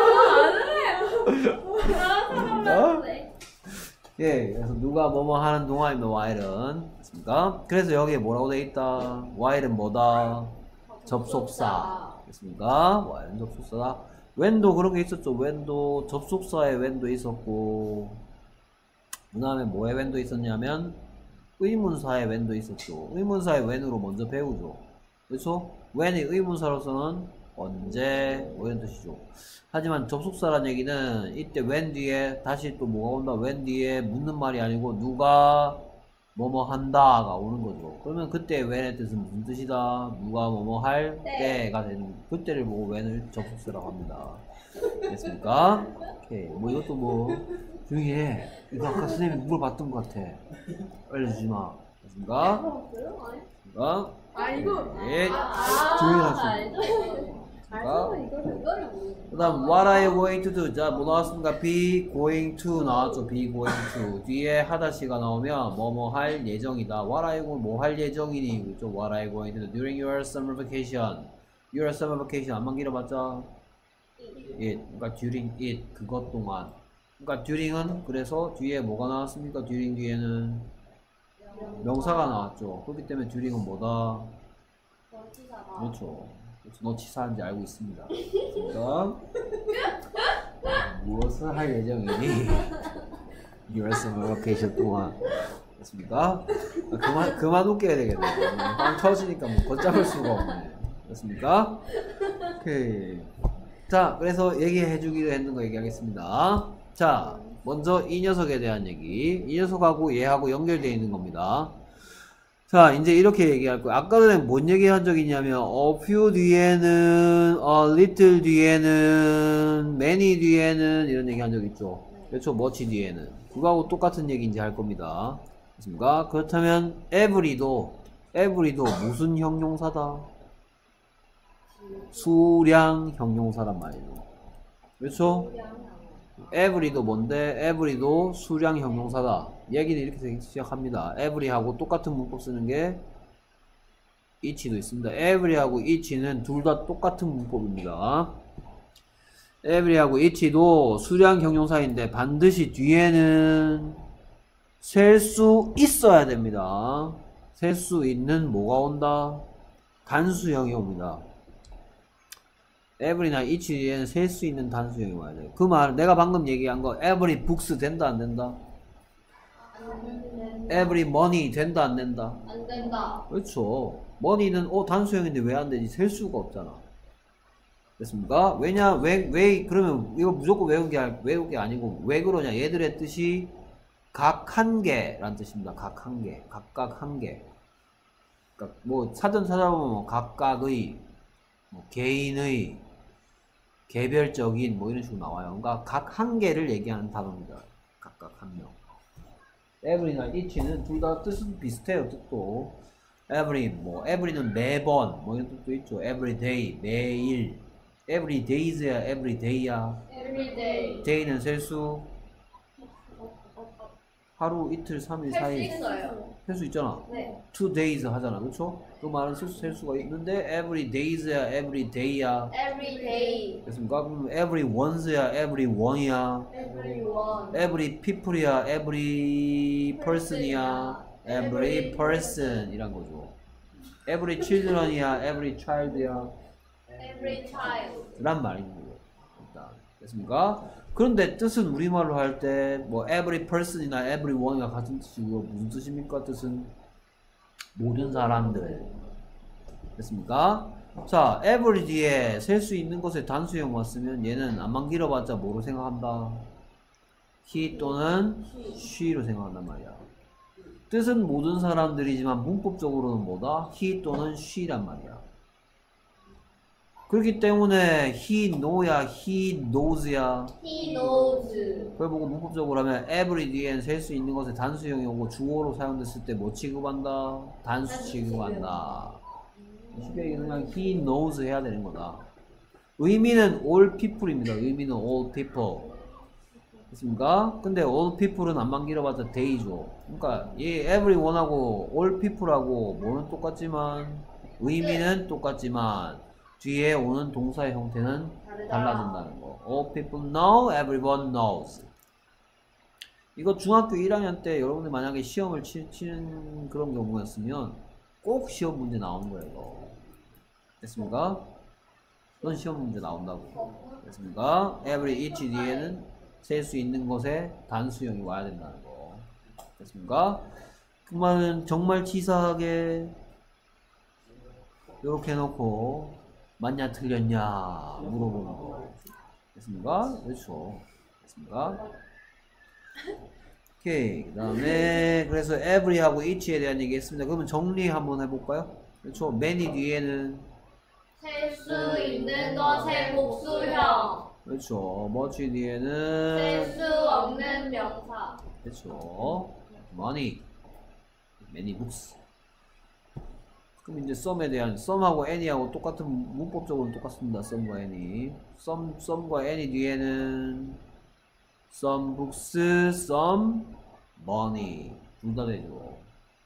됐습니까? 예, 그래서 누가 뭐뭐 하는 동안이면 while은 됐습니까? 그래서 여기에 뭐라고 돼 있다? while은 뭐다? 접속사. 됐습니까? while은 접속사다. when도 그런 게 있었죠. when도 접속사에 when도 있었고, 그 다음에 뭐에 when도 있었냐면 의문사에 when도 있었죠. 의문사에 when으로 먼저 배우죠. 그렇죠? when이 의문사로서는 언제 뭐 이런 뜻이죠. 하지만 접속사란 얘기는 이때 when 뒤에 다시 또 뭐가 온다. when 뒤에 묻는 말이 아니고 누가 뭐뭐 한다가 오는 거죠. 그러면 그때 when의 뜻은 무슨 뜻이다? 누가 뭐뭐 할 때가 되는, 그때를 보고 when을 접속사라고 합니다. 됐습니까? 오케이. 뭐 이것도 뭐 조용히 해. 이거 아까 선생님이 물어봤던 것 같아. 알려주지 마. 됐습니까? 됐습니까? 아 이거 예. 아, 조용히 아, 하세요. 알죠. 됐습니까? 이거를 이거를 모르는. 그 다음 what are you going to do? 자, 뭐 나왔습니까? be going to 나왔죠. be going to 뒤에 하다시가 나오면 뭐 뭐 할 예정이다. what are you 뭐 할 예정이니? 그죠? what are you going to do during your summer vacation? your summer vacation 안만 길어봤자 it. 그러니까 during it 그것 동안. 그러니까 during은 그래서 뒤에 뭐가 나왔습니까? during 뒤에는 명사가 나왔죠. 그렇기 때문에 during은 뭐다? 전치사가. 그렇죠. 그래서 너 치사한지 알고 있습니다. 그러니까 무엇을 할 예정이니? Your summer vacation 동안. 됐습니까? 그만 그만 웃겨야 되겠네. 빵 터지니까 뭐 걷잡을 수가 없네. 됐습니까? 오케이. 자, 그래서 얘기해 주기로 했는 거 얘기하겠습니다. 자, 먼저 이 녀석에 대한 얘기. 이 녀석하고 얘하고 연결되어 있는 겁니다. 자, 이제 이렇게 얘기할 거예요. 아까 전에 뭔 얘기한 적 있냐면 a few 뒤에는 a little 뒤에는 many 뒤에는 이런 얘기 한 적 있죠. 그렇죠. much 뒤에는 그거하고 똑같은 얘기 이제 할 겁니다. 됐습니까? 그렇다면 every도 every도 무슨 형용사다? 수량 형용사란 말이에요. 그렇죠? every도 뭔데? every도 수량 형용사다. 얘기는 이렇게 시작합니다. every하고 똑같은 문법 쓰는 게 each도 있습니다. every하고 each는 둘 다 똑같은 문법입니다. every하고 each도 수량 형용사인데 반드시 뒤에는 셀 수 있어야 됩니다. 셀 수 있는 뭐가 온다? 단수형이 옵니다. every나 each 뒤에는 셀 수 있는 단수형이 와야 돼요. 그 말, 내가 방금 얘기한 거 every books 된다 안 된다? every money 된다 안 된다? 안 된다. 그렇죠. money는 어 단수형인데 왜 안 되지? 셀 수가 없잖아. 됐습니까? 왜냐? 왜, 왜 그러면 이거 무조건 외운 게, 외운 게 아니고 왜 그러냐? 얘들의 뜻이 각 한 개란 뜻입니다. 각 한 개. 각각 한 개. 그러니까 뭐 사전 찾아보면 뭐 각각의, 뭐 개인의, 개별적인 뭐 이런 식으로 나와요. 그러니까 각 한 개를 얘기하는 단어입니다. 각각 한 명. every나 each는 둘 다 뜻은 비슷해요. 뜻도 every 뭐 every는 매번 뭐 이런 뜻도 있죠. every day 매일. every days야 every day야. everyday. day는 셀수 하루 이틀 삼일 할 수 사일 있어요. 셀 수 있잖아. 네. two days 하잖아. 그렇죠? 그 말은 셀, 셀 수가 있는데 every days야 every day야. everyday. 됐습니까? 그럼 every one's야 every one이야. everyone. every people이야 every person이야 every person 이란 거죠. every children이야, every child야. Every child. 란 말이고. 일단 됐습니까? 그런데 뜻은 우리말로 할 때 뭐 every person이나 everyone이나 같은 뜻이고요. 무슨 뜻입니까? 뜻은 모든 사람들. 됐습니까? 자, every 뒤에 셀 수 있는 것에 단수형 왔으면 얘는 안만 길어봤자 뭐로 생각한다? he 또는 she로 생각한단 말이야. 뜻은 모든 사람들이지만 문법적으로는 뭐다? he 또는 she란 말이야. 그렇기 때문에 he know야, he knows야. He knows. 그걸 보고 문법적으로 하면 every 뒤엔 셀 수 있는 것에 단수형이 오고 주어로 사용됐을 때 뭐 취급한다? 단수 취급한다. 쉽게 그냥 he knows 해야 되는 거다. 의미는 all people입니다. 의미는 all people. 됐습니까? 근데 all people은 안만 길어봤자 they죠. 그러니까 이 everyone하고 all people하고 뭐는 똑같지만 의미는 똑같지만 뒤에 오는 동사의 형태는 달라진다는 거. All people know, everyone knows. 이거 중학교 일 학년 때 여러분들 만약에 시험을 치, 치는 그런 경우였으면 꼭 시험 문제 나오는 거예요. 이거. 됐습니까? 이건 시험 문제 나온다고. 됐습니까? Every, each 뒤에는 셀 수 있는 것에 단수형이 와야 된다는 거. 됐습니까? 그 말은 정말 치사하게 이렇게 해놓고 맞냐 틀렸냐 물어보는 거. 됐습니까? 그렇죠. 됐습니까? 오케이. 그 다음에 그래서 every하고 each에 대한 얘기 했습니다. 그러면 정리 한번 해볼까요? 그렇죠. many 뒤에는 셀 수 있는 것의 복수형. 그렇죠. much 뒤에는 셀 수 없는 명사. 그렇죠. money, many books. 그럼 이제 some에 대한 some하고 any하고 똑같은 문법적으로 똑같습니다. some과 any. some, some과 any 뒤에는 some books, some money 둘 다 되죠.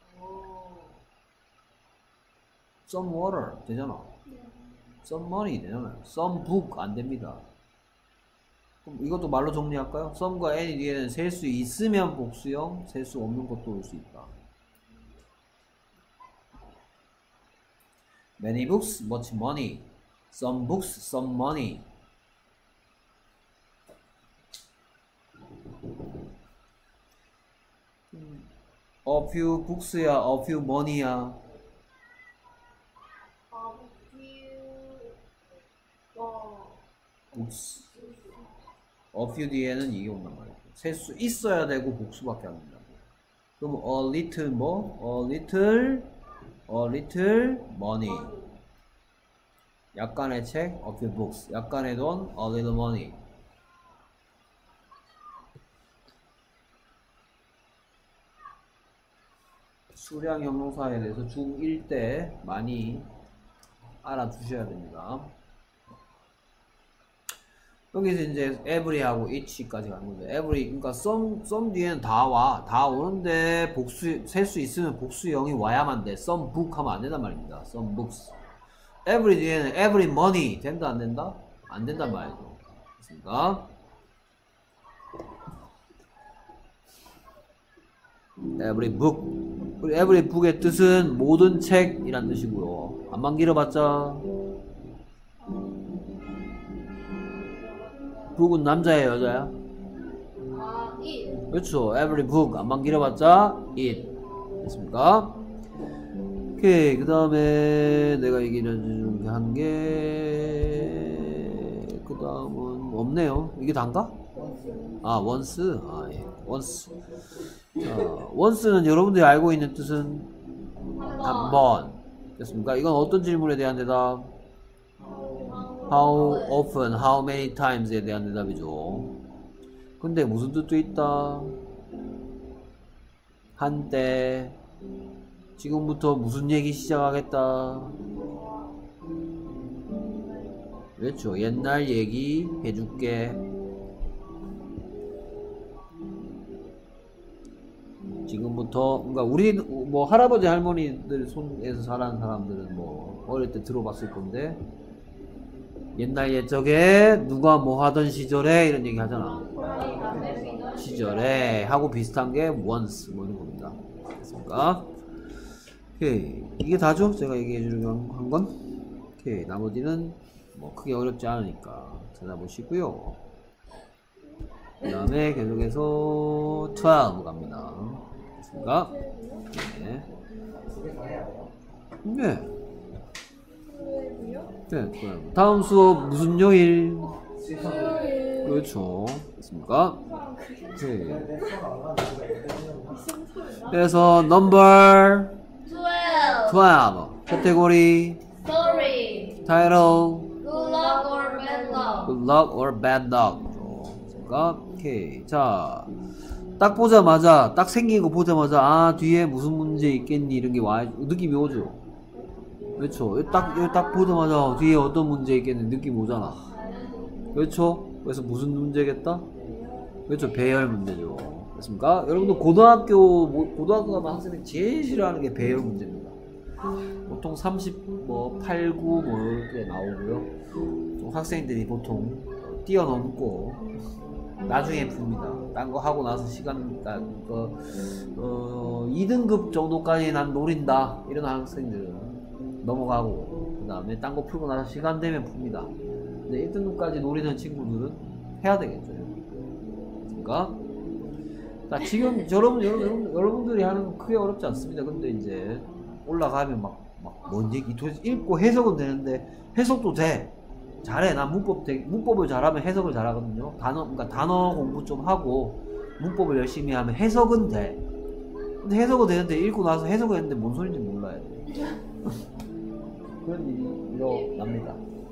some water 되잖아. some money 되잖아요. some book 안 됩니다. 그럼 이것도 말로 정리할까요? some과 any 뒤에는 셀 수 있으면 복수형, 셀 수 없는 것도 올 수 있다. Many books, much money. Some books, some money. A few books야, a few money야. books. A few 뒤에는 이게 온단 말이야. 셀 수 있어야 되고 복수밖에 안 된다고. 그럼 a little 뭐? A little, a little money. 약간의 책, a few books. 약간의 돈, a little money. 수량 형용사에 대해서 중일 때 많이 알아두셔야 됩니다. 여기서 이제 every하고 each까지 가는 거죠. every, 그러니까 some, some 뒤에는 다 와. 다 오는데 복수, 셀 수 있으면 복수형이 와야만 돼. some book 하면 안 된단 말입니다. some books. every 뒤에는 every money 된다 안 된다? 안 된단 말이죠. 됐습니까? every book. 그리고 every book의 뜻은 모든 책이란 뜻이고요. 안만 길어봤자 book은 남자예요, 여자야? 아, it. 그렇죠. every book 안만 길어봤자 it. 됐습니까? 오케이. 그 다음에 내가 얘기를 한 게, 그 다음은 없네요. 이게 단가? 아, once. 아, 예. once. 자, once는 여러분들이 알고 있는 뜻은 한 번. 됐습니까? 이건 어떤 질문에 대한 대답? How often, how many times에 대한 대답이죠. 근데 무슨 뜻도 있다? 한때, 지금부터 무슨 얘기 시작하겠다? 그렇죠. 옛날 얘기 해줄게. 지금부터, 그러니까 우리 뭐 할아버지 할머니들 손에서 자란 사람들은 뭐 어릴 때 들어봤을 건데, 옛날 옛적에 누가 뭐 하던 시절에 이런 얘기 하잖아. 시절에 하고 비슷한 게 once 뭐 이런 겁니다. 됐습니까? 오케이. 이게 다죠? 제가 얘기해 주려고 한 건. 오케이. 나머지는 뭐 크게 어렵지 않으니까 찾아보시고요. 그 다음에 계속해서 십이 갑니다. 됐습니까? 네. 두개 다 해야 돼요. 네. 수요일이요? 네. 십이. 다음 수업 무슨 요일? 수요일. 그렇죠. 됐습니까? 오케이. 내 수업 안 가는 이유가 있거든요. 그래서 number twelve. 십이. category, Story. title, Good luck or bad luck. good luck or bad luck. 됐습니까? 오케이. 자, 딱 보자마자, 딱 생긴 거 보자마자, 아, 뒤에 무슨 문제 있겠니? 이런 게 와, 느낌이 오죠? 그렇죠. 여기 딱, 여기 딱 보자마자, 뒤에 어떤 문제 있겠니? 느낌 오잖아. 그렇죠? 그래서 무슨 문제겠다? 그렇죠. 배열 문제죠. 됐습니까? 여러분들 고등학교, 뭐, 고등학교 가면 학생들이 제일 싫어하는 게 배열 문제입니다. 보통 삼십, 뭐, 팔, 구, 뭐, 이렇게 나오고요. 좀 학생들이 보통 뛰어넘고, 나중에 풉니다. 딴 거 하고 나서 시간, 그, 어, 이 등급 정도까지 난 노린다. 이런 학생들은 넘어가고, 그 다음에 딴 거 풀고 나서 시간 되면 풉니다. 근데 일 등급까지 노리는 친구들은 해야 되겠죠. 그러니까, 자, 지금 여러분, 여러분, 여러분들이 하는 건 크게 어렵지 않습니다. 근데 이제 올라가면 막, 막, 뭔 얘기, 도대체 읽고 해석은 되는데, 해석도 돼. 잘해. 난 문법, 되게, 문법을 잘하면 해석을 잘하거든요. 단어, 그러니까 단어 공부 좀 하고, 문법을 열심히 하면 해석은 돼. 근데 해석은 되는데, 읽고 나서 해석을 했는데 뭔 소리인지 몰라야 돼. 그런 일이 일어납니다.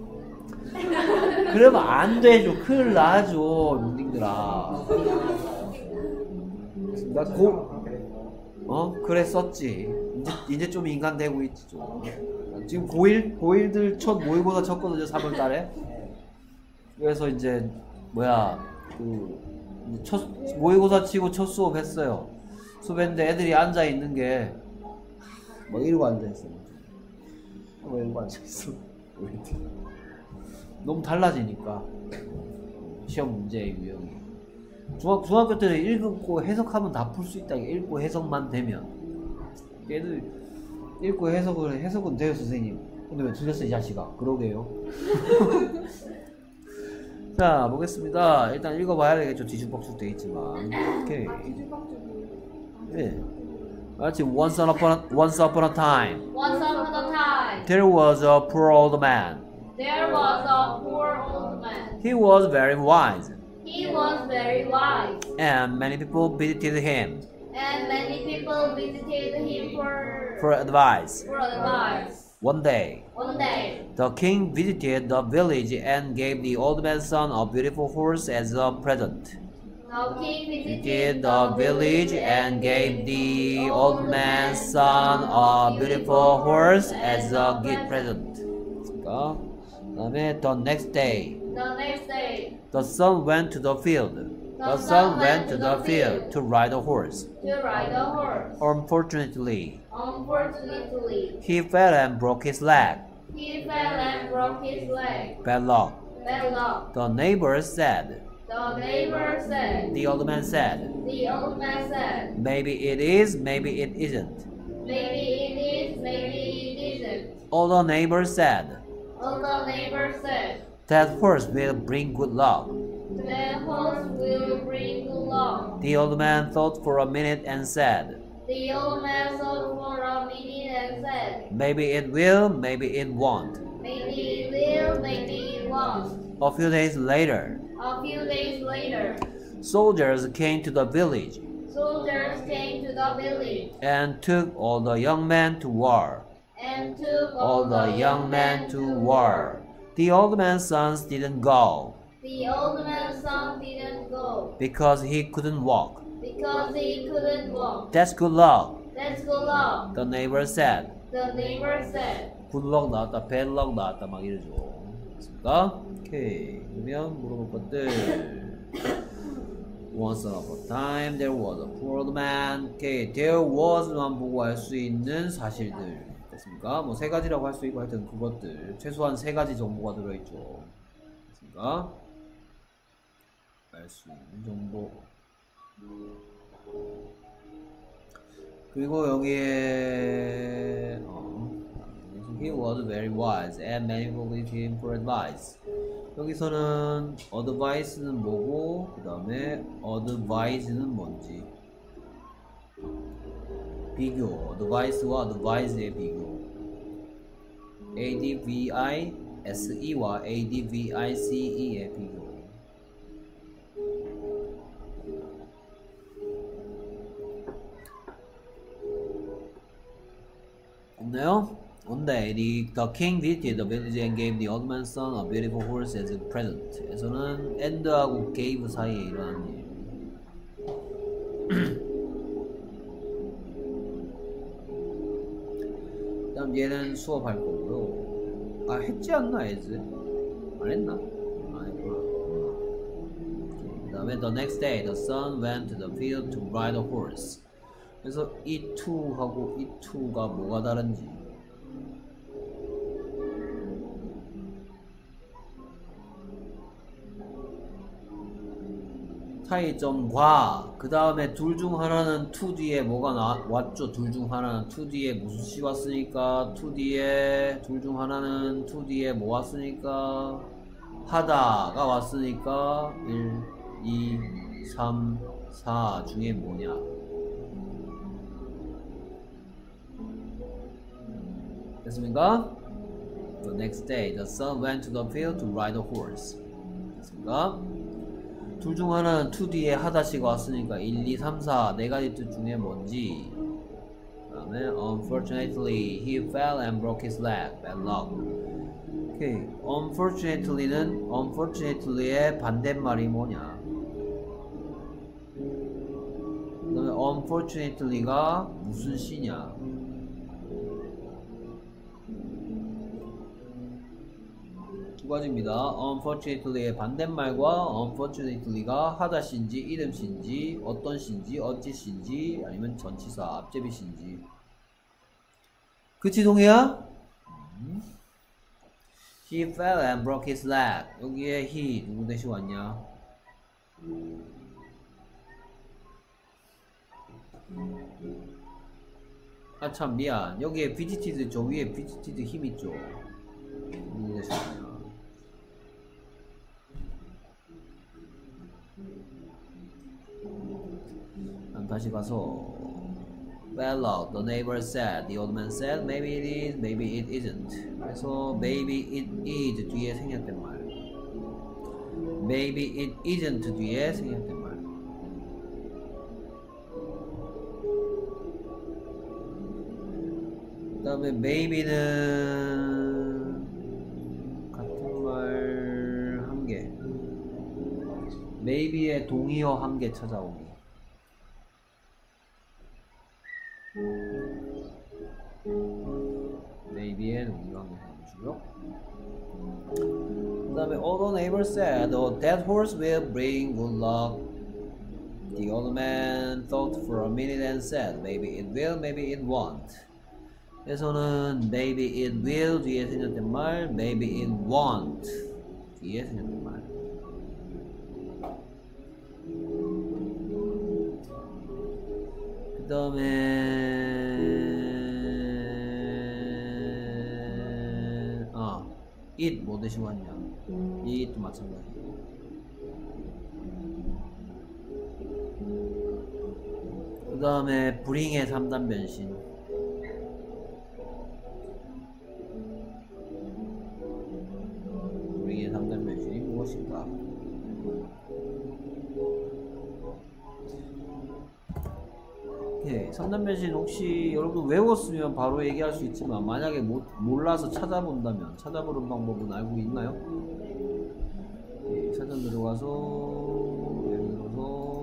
그러면 안 되죠. 큰일 나죠. 뭉딩들아. 나 고, 어? 그랬었지. 이제, 이제 좀 인간 되고 있지, 좀. 지금 고일, 고일들 첫 모의고사 쳤거든요, 삼월 달에. 그래서 이제, 뭐야, 그, 이제 첫, 모의고사 치고 첫 수업 했어요. 수업했는데 애들이 앉아있는 게, 막 이러고 앉아있어. 막 이러고 앉아있어. 너무 달라지니까. 시험 문제의 유형이. 중학, 중학교 때는 읽고 해석하면 다 풀 수 있다. 읽고 해석만 되면. 얘들 읽고 해석을, 해석은 돼요, 선생님. 근데 왜 틀렸어, 이 자식아? 그러게요. 자, 보겠습니다. 일단 읽어봐야 되겠죠. 뒤죽박죽 돼 있지만. 오케이. 네. 마치 once upon a, once upon a time. Once upon a time, There was a poor old man. there was a poor old man. He was very wise, He was very wise, and many people visited him and many people visited him for, for advice. for advice. One day, One day, the king visited the village and gave the old man's son a beautiful horse as a present. the king Visited visited the village and gave the old man's son a beautiful horse as a gift present. 그 다음에 the next day, The next day, the son went to the field. The son went to the field to ride a horse. to ride a horse. Unfortunately, Unfortunately, he fell and broke his leg. he fell and broke his leg. Bad luck. Bad luck. The neighbors said. The neighbor said. The old man said, The old man said, maybe it is, maybe it isn't. maybe it is, maybe it isn't. All the neighbors said, All the neighbor said, that horse will bring good luck. the horse will bring good luck. The old man thought for a minute and said, The old man thought for a minute and said, maybe it will, maybe it won't. maybe it will, maybe it won't. A few days later, A few days later, soldiers came to the village soldiers came to the village and took all the young men to war. and took All the young men to war. The old man's sons didn't go The old man's son didn't go because he couldn't walk. because he couldn't walk. That's good luck, That's good luck, the neighbor said. the neighbor said. good luck 나왔다, bad luck 나왔다, 막 이러죠. 됐습니까? 오케이. 그러면 물어볼 것들. Once upon a time, there was a poor old man. 오케이. There was만 보고 알 수 있는 사실들. 됐습니까? 뭐 세 가지라고 할 수 있고 하여튼 그것들. 최소한 세 가지 정보가 들어있죠. 됐습니까? 알 수 있는 정보. 그리고 여기에 어, he was very wise and many people gave him for advice. 여기서는 advice는 뭐고 그 다음에 advise는 뭔지 비교, advice와 advise의 비교. advise와 advice의 비교. 없나요? One day, the, the king visited the village and gave the old man's son a beautiful horse as a present. 에서는 and하고 gave 사이에 일어난 일. 다음 얘는 수업할 거고요. 아 했지 않나 as? 안 했나? 안 했구나. 그 다음에 the next day, the son went to the field to ride a horse. 그래서 이 to하고 이 to가 뭐가 다른지 차이점과 그 다음에 둘 중 하나는 to 뒤에 뭐가 나, 왔죠. 둘 중 하나는 to 뒤에 무슨 시 왔으니까 to 뒤에 둘 중 하나는 to 뒤에 뭐 왔으니까 하다가 왔으니까 일, 이, 삼, 사 중에 뭐냐. 됐습니까? The next day, the son went to the field to ride a horse. 됐습니까? 둘 중 하나는 to 뒤에 하다시가 왔으니까 일, 이, 삼, 사 네 가지 뜻 중에 뭔지. 그 다음에 unfortunately he fell and broke his leg. Bad luck. 오케이. unfortunately는 unfortunately의 반대말이 뭐냐. 그 다음에 unfortunately가 무슨 시냐. 두 가지입니다. unfortunately의 반대말과 unfortunately가 하다시인지 이름시인지 어떤 시인지 어찌시인지 아니면 전치사 앞제비시인지. 그치 동해야? 음. He fell and broke his leg. 여기에 he 누구 대신 왔냐? 아 참 미안. 여기에 visited 저 위에 visited 힘 있죠? 누구 대신 왔냐? 다시 가서 Bad luck, the neighbor said. The old man said, maybe it is, maybe it isn't. 그래서 maybe it is 뒤에 생략된 말. Maybe it isn't 뒤에 생략된 말. 그 다음에 maybe는 같은 말 한 개. maybe의 동의어 한 개 찾아오기. maybe의 동의어 한 개 찾아오시고요. 그 다음에 all the neighbors said, oh, that horse will bring good luck. The old man thought for a minute and said, maybe it will, maybe it won't. 에서는 maybe it will 뒤에 생략된 말, maybe it won't 뒤에 생략된 말. 그 다음에 아 it 뭐 대신 왔냐? it도 마찬가지. 그 다음에 bring의 삼 단 변신. bring의 삼 단 변신이 무엇인가? 오케이. 삼 단 변신 혹시 여러분 외웠으면 바로 얘기할 수 있지만 만약에 못, 몰라서 찾아본다면 찾아보는 방법은 알고 있나요? 오케이. 사전 들어가서 예를 들어서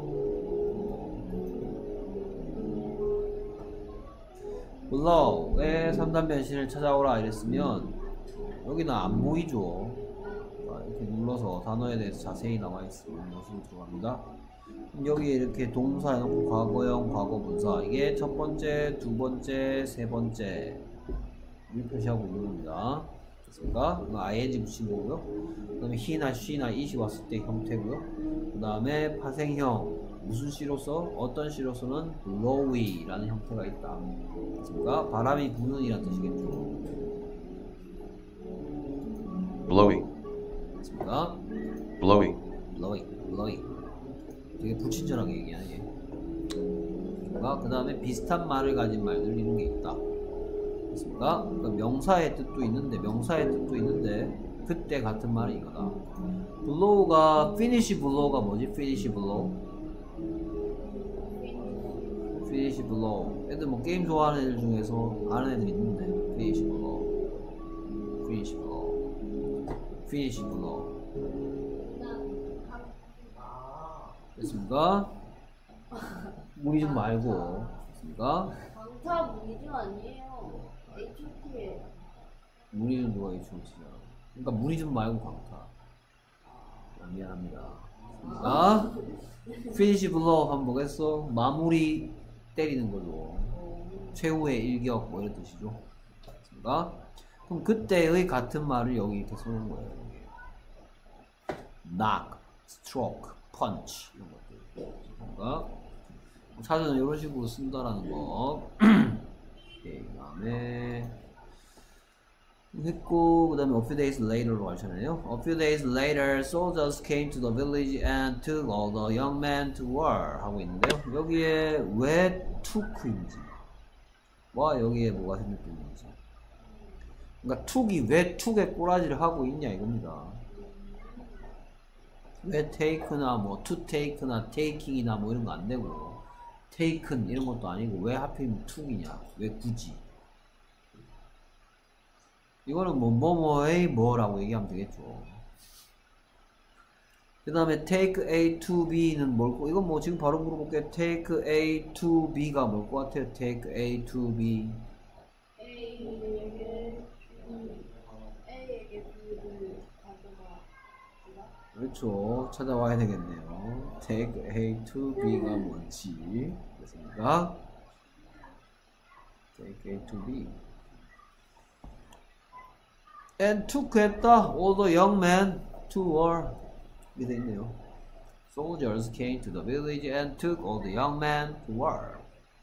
below의 삼 단 변신을 찾아오라 이랬으면 여기는 안 보이죠. 이렇게 눌러서 단어에 대해서 자세히 나와 있으면 이것으로 들어갑니다. 여기에 이렇게 동사 해놓고 과거형, 과거분사 이게 첫 번째, 두 번째, 세 번째 이 표시하고 있는 겁니다. 됐습니까? 아이엔지 붙인 거고요. 그 다음에 he나 she나 it이 왔을 때 형태고요. 그 다음에 파생형 무슨 시로서? 어떤 시로서는 blowy라는 형태가 있다. 그러니까 바람이 부는 이란 뜻이겠죠. blowing, 그러니까 blowing, blowing, blowing. 되게 불친절하게 얘기하네. 그러니까 그 다음에 비슷한 말을 가진 말들 이런 게 있다. 그러니까 명사의 뜻도 있는데 명사의 뜻도 있는데 그때 같은 말은 이거다. blow가 finish blow가 뭐지? finish blow. finish blow. 애들 뭐 게임 좋아하는 애들 중에서 아는 애들 있는데 finish blow. finish blow. finish blow. 됐습니까? 무리 좀 말고. 됐습니까? 강타 무리즘 아니에요. 에이치티예요. 무리는 누가 이쪽이야. 그러니까 무리 좀 말고 강타. 아, 미안합니다. 자, finish blow 한번 보겠어. 마무리 때리는 걸로. 최후의 일격 뭐 이런 뜻이죠. 됐습니까? 그럼 그때의 같은 말을 여기 이렇게 써놓은 거예요. 여기. knock, stroke, punch 이런 것들. 그러니까 사전은 이런 식으로 쓴다라는 거. 오케이, 그 다음에 했고 그 다음에 a few days later로 하잖아요. A few days later, soldiers came to the village and took all the young men to war 하고 있는데요. 여기에 왜 took인지 와 여기에 뭐가 생겼는지. 그러니까 took이 왜 took에 꼬라지를 하고 있냐 이겁니다. 왜 take나 뭐 to take나 taking이나 뭐 이런 거 안 되고 taken 이런 것도 아니고 왜 하필 took이냐 왜 굳이 이거는 뭐 뭐뭐의 뭐라고 얘기하면 되겠죠. 그 다음에 take A to B는 뭘고 이건 뭐 지금 바로 물어볼게요. take A to B가 뭘 것 같아요? take A to B A에게 A에게 B를 가져가. 그렇죠. 찾아와야 되겠네요. take A to B가 뭔지 됐습니까? take A to B and took 했다. all the young men to war 이렇게 있네요. soldiers came to the village and took all the young men to war.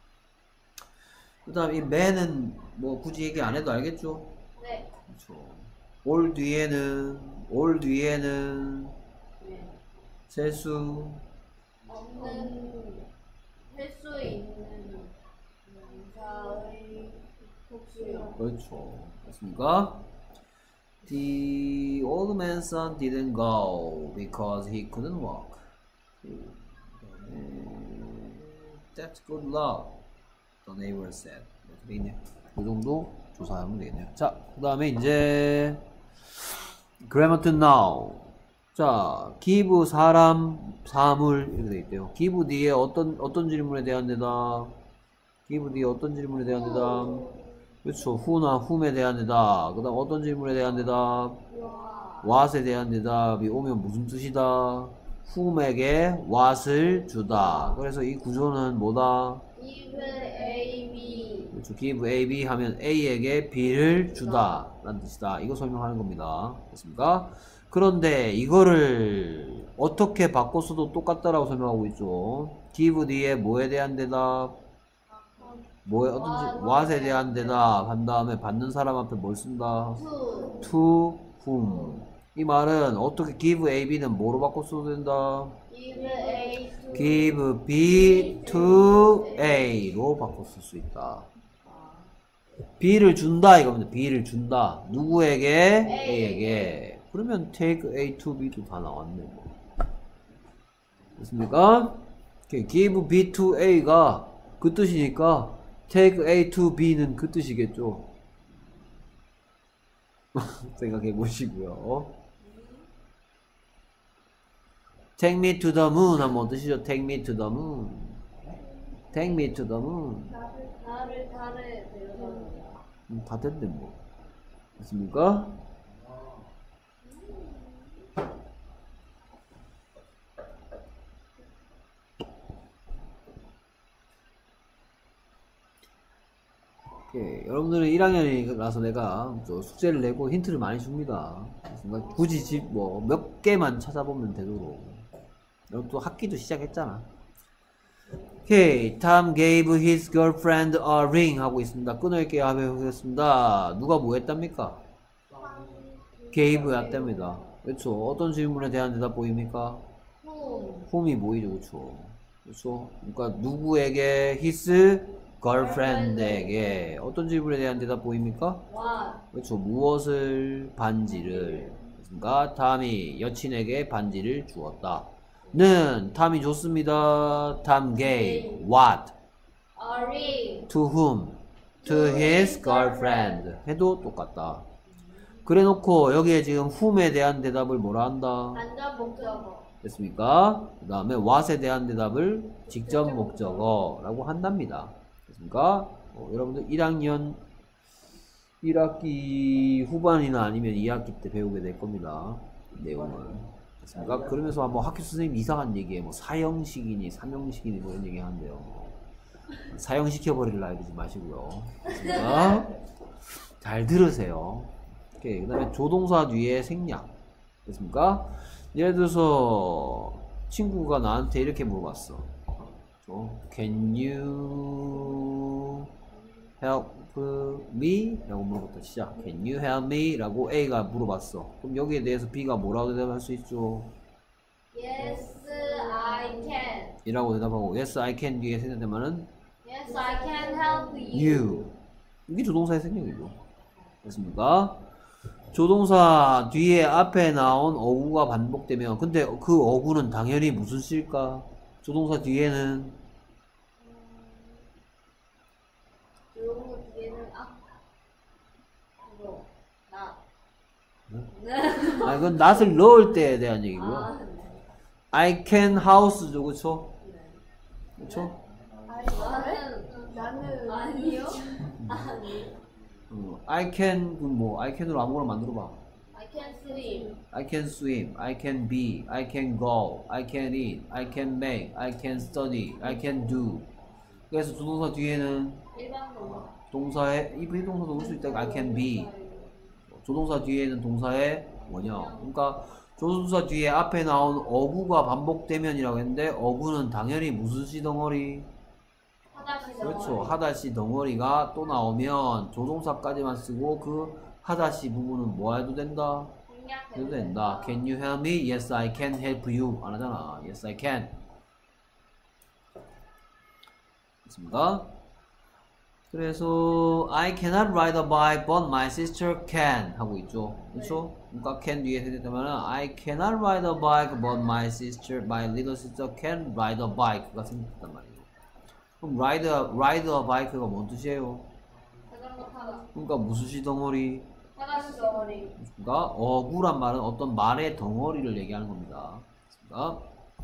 그 다음 이 men은 뭐 굳이 얘기 안 해도 알겠죠? 네. 그렇죠. 올 뒤에는 올 뒤에는 네. 세수 없는 할 수 있는 명사의 복수요. 그렇죠. 맞습니까? The old man's son didn't go because he couldn't walk. That's good luck, the neighbor said. 이 정도 조사하면 되겠네요. 자, 그 다음에 이제 grammar to now. 자, give 사람, 사물 이렇게 돼 있대요. give 뒤에 어떤 어떤 질문에 대한 대답. give 뒤에 어떤 질문에 대한 대답. 그렇죠. who나 whom에 대한 대답. 그 다음 어떤 질문에 대한 대답. what에 대한 대답이 오면 무슨 뜻이다. whom에게 what을 주다. 그래서 이 구조는 뭐다. Give A, B. 그렇죠. give A, B 하면 A에게 B를 주다 라는 뜻이다. 이거 설명하는 겁니다. 됐습니까? 그런데 이거를 어떻게 바꿨어도 똑같다라고 설명하고 있죠. give 뒤에 뭐에 대한 대답. 뭐에 어떤지 what에 대한 대답 한 다음에 받는 사람 앞에 뭘 쓴다. To. to whom. 이 말은 어떻게 give A, B는 뭐로 바꿔 써도 된다. Give A to give B to A로 바꿔 쓸 수 있다. B를 준다 이겁니다. B를 준다. 누구에게? A에게. 그러면 take A to B도 다 나왔네. 됐습니까? give B to A가 그 뜻이니까 take A to B는 그 뜻이겠죠. 생각해 보시고요. take me to the moon 하면 어떠시죠? take me to the moon. take me to the moon. 나를 달에 데려다. 음, 다 됐네 뭐. 됐습니까? 예, 여러분들은 일 학년이라서 내가 저 숙제를 내고 힌트를 많이 줍니다. 그러니까 굳이 집 뭐 몇 개만 찾아보면 되도록. 여러분 또 학기도 시작했잖아. 오케이. Tom gave his girlfriend a ring 하고 있습니다. 끊을게요. 해보겠습니다. 누가 뭐 했답니까? gave 했답니다. 그렇죠. 어떤 질문에 대한 대답 보입니까? 후. whom이 보이죠. 그렇죠. 그렇죠. 그러니까 누구에게? his girlfriend에게. 어떤 질문에 대한 대답 보입니까? 와. 그렇죠. 무엇을? 반지를. 그러니까 탐이 여친에게 반지를 주었다. 는 탐이 줬습니다. Tom gave what? A ring. To whom? To his girlfriend. 해도 똑같다. 그래 놓고 여기에 지금 whom에 대한 대답을 뭐라 한다? 간접 목적어. 됐습니까? 그 다음에 what에 대한 대답을 직접 목적어라고 한답니다. 됐습니까? 어, 여러분들 일 학년 일 학기 후반이나 아니면 이 학기 때 배우게 될 겁니다. 내용을. 됐습니까? 그러면서 뭐 학교 선생님 이상한 얘기에 뭐 사형식이니 삼형식이니 뭐 이런 얘기 하는데요. 사형시켜버리려 하지 마시고요. 됐습니까? 잘 들으세요. 오케이. 그 다음에 조동사 뒤에 생략. 됐습니까? 예를 들어서 친구가 나한테 이렇게 물어봤어. Can you help me? 라고 물어봤다. 시작. Can you help me? 라고 A가 물어봤어. 그럼 여기에 대해서 B가 뭐라고 대답할 수 있죠? Yes, I can. 이라고 대답하고 Yes, I can 뒤에 생략되면은 Yes, I can help you. you. 이게 조동사의 생략이죠. 됐습니까? 조동사 뒤에 앞에 나온 어구가 반복되면 근데 그 어구는 당연히 무슨 시일까? 조동사 뒤에는 조동사 뒤에는 아. 그거 나. 아 이건 not을 넣을 때에 대한 얘기고요. 아, 네. I can house죠, 그쵸? 그쵸? 나는 나는 아니요. 아니. 어, I can 그 뭐 I can으로 아무거나 만들어봐. I can swim. I can swim, I can be, I can go, I can eat, I can make, I can study, I can do. 그래서 조동사 뒤에는 일반 동사. 동사의 이 비동사도 올 수 있다. I can be. 조동사 뒤에는 동사의 원형. 그러니까 조동사 뒤에 앞에 나온 어구가 반복되면이라고 했는데 어구는 당연히 무슨 시 덩어리? 하다시 그렇죠. 하다시 덩어리가 또 나오면 조동사까지만 쓰고 그 하다시 부분은 뭐 해도 된다? 해도 된다. Can you help me? Yes, I can help you. 안 하잖아. Yes, I can. 됐습니까? 그래서 I cannot ride a bike, but my sister can 하고 있죠. 그렇죠? 그러니까 can 뒤에 해석되면은 I cannot ride a bike, but my sister, my little sister can ride a bike가 생겼단 말이에요. 그럼 ride, ride a bike가 뭔 뜻이에요? 자전거 타다. 그러니까 무슨 시 덩어리? 하다시 덩어리. 그러니까 어구란 말은 어떤 말의 덩어리를 얘기하는 겁니다. 그러니까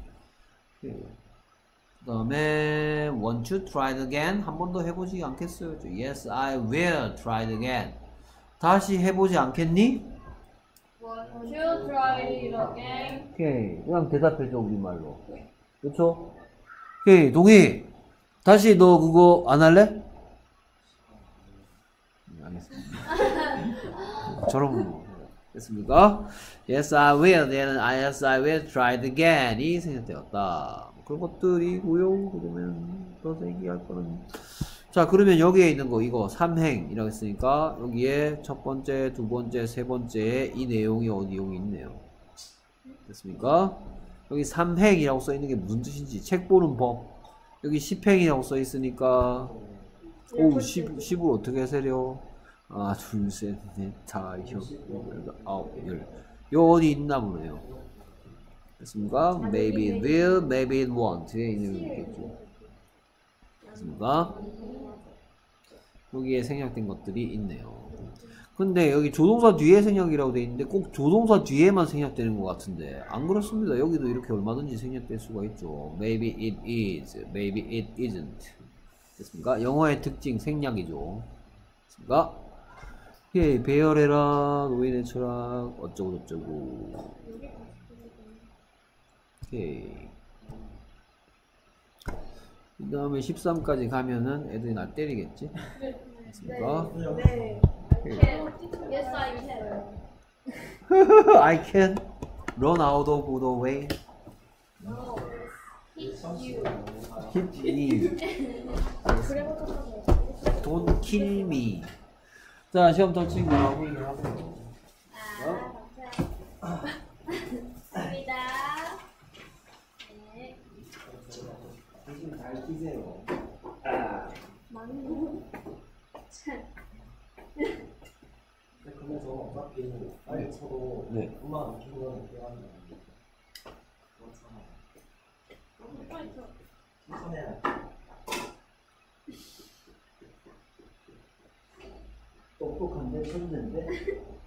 그 다음에 want to try it again? 한 번 더 해보지 않겠어요? Yes, I will try it again. 다시 해보지 않겠니? Want to try it again? 오케이. 그냥 대답해줘, 우리말로. 그쵸? 오케이, 동희. 다시 너 그거 안 할래? 네, 알겠습니다. 저런 됐습니까? Yes, I will. then yes, I will try it again. 이 생략되었다. 그런 것들이고요. 그러면 더 얘기할 거는 자 그러면 여기에 있는 거 이거 삼행이라고 했으니까 여기에 첫 번째, 두 번째, 세 번째 이 내용이 어디 내용이 있네요. 됐습니까? 여기 삼행이라고 써 있는 게 무슨 뜻인지 책 보는 법. 여기 십행이라고 써 있으니까 오 십, 십을 어떻게 세려? 아, 둘, 셋, 넷, 다, 여, 여덟, 아홉, 열. 요 어디 있나 보네요. 됐습니까? Maybe it will, maybe it won't. 에 있는 게 있겠죠. 됐습니까? 여기에 생략된 것들이 있네요. 근데 여기 조동사 뒤에 생략이라고 돼 있는데 꼭 조동사 뒤에만 생략되는 것 같은데 안 그렇습니다. 여기도 이렇게 얼마든지 생략될 수가 있죠. Maybe it is, maybe it isn't. 됐습니까? 영어의 특징 생략이죠. 됐습니까? 예, 배열해라, 노인의 철학, 어쩌고 저쩌고. 오케이. 그 다음에 십삼까지 가면은 애들이 날 때리겠지? 됐습니까? 네. Can. Yes, I can. I can run out of the way. No. Hit you. kill me. 그래가지고 Don't kill me. 자, 시험 더 친구랑 회의를 하세요. 아, 감사합니다. 네. 대신 잘 끼세요. 많이 근데 저는 어차피 아예 쳐도 네. 엄마가 느끼는 건 어떻게 하는 거야? 그렇잖아. 신선해야 똑똑한데 천재인데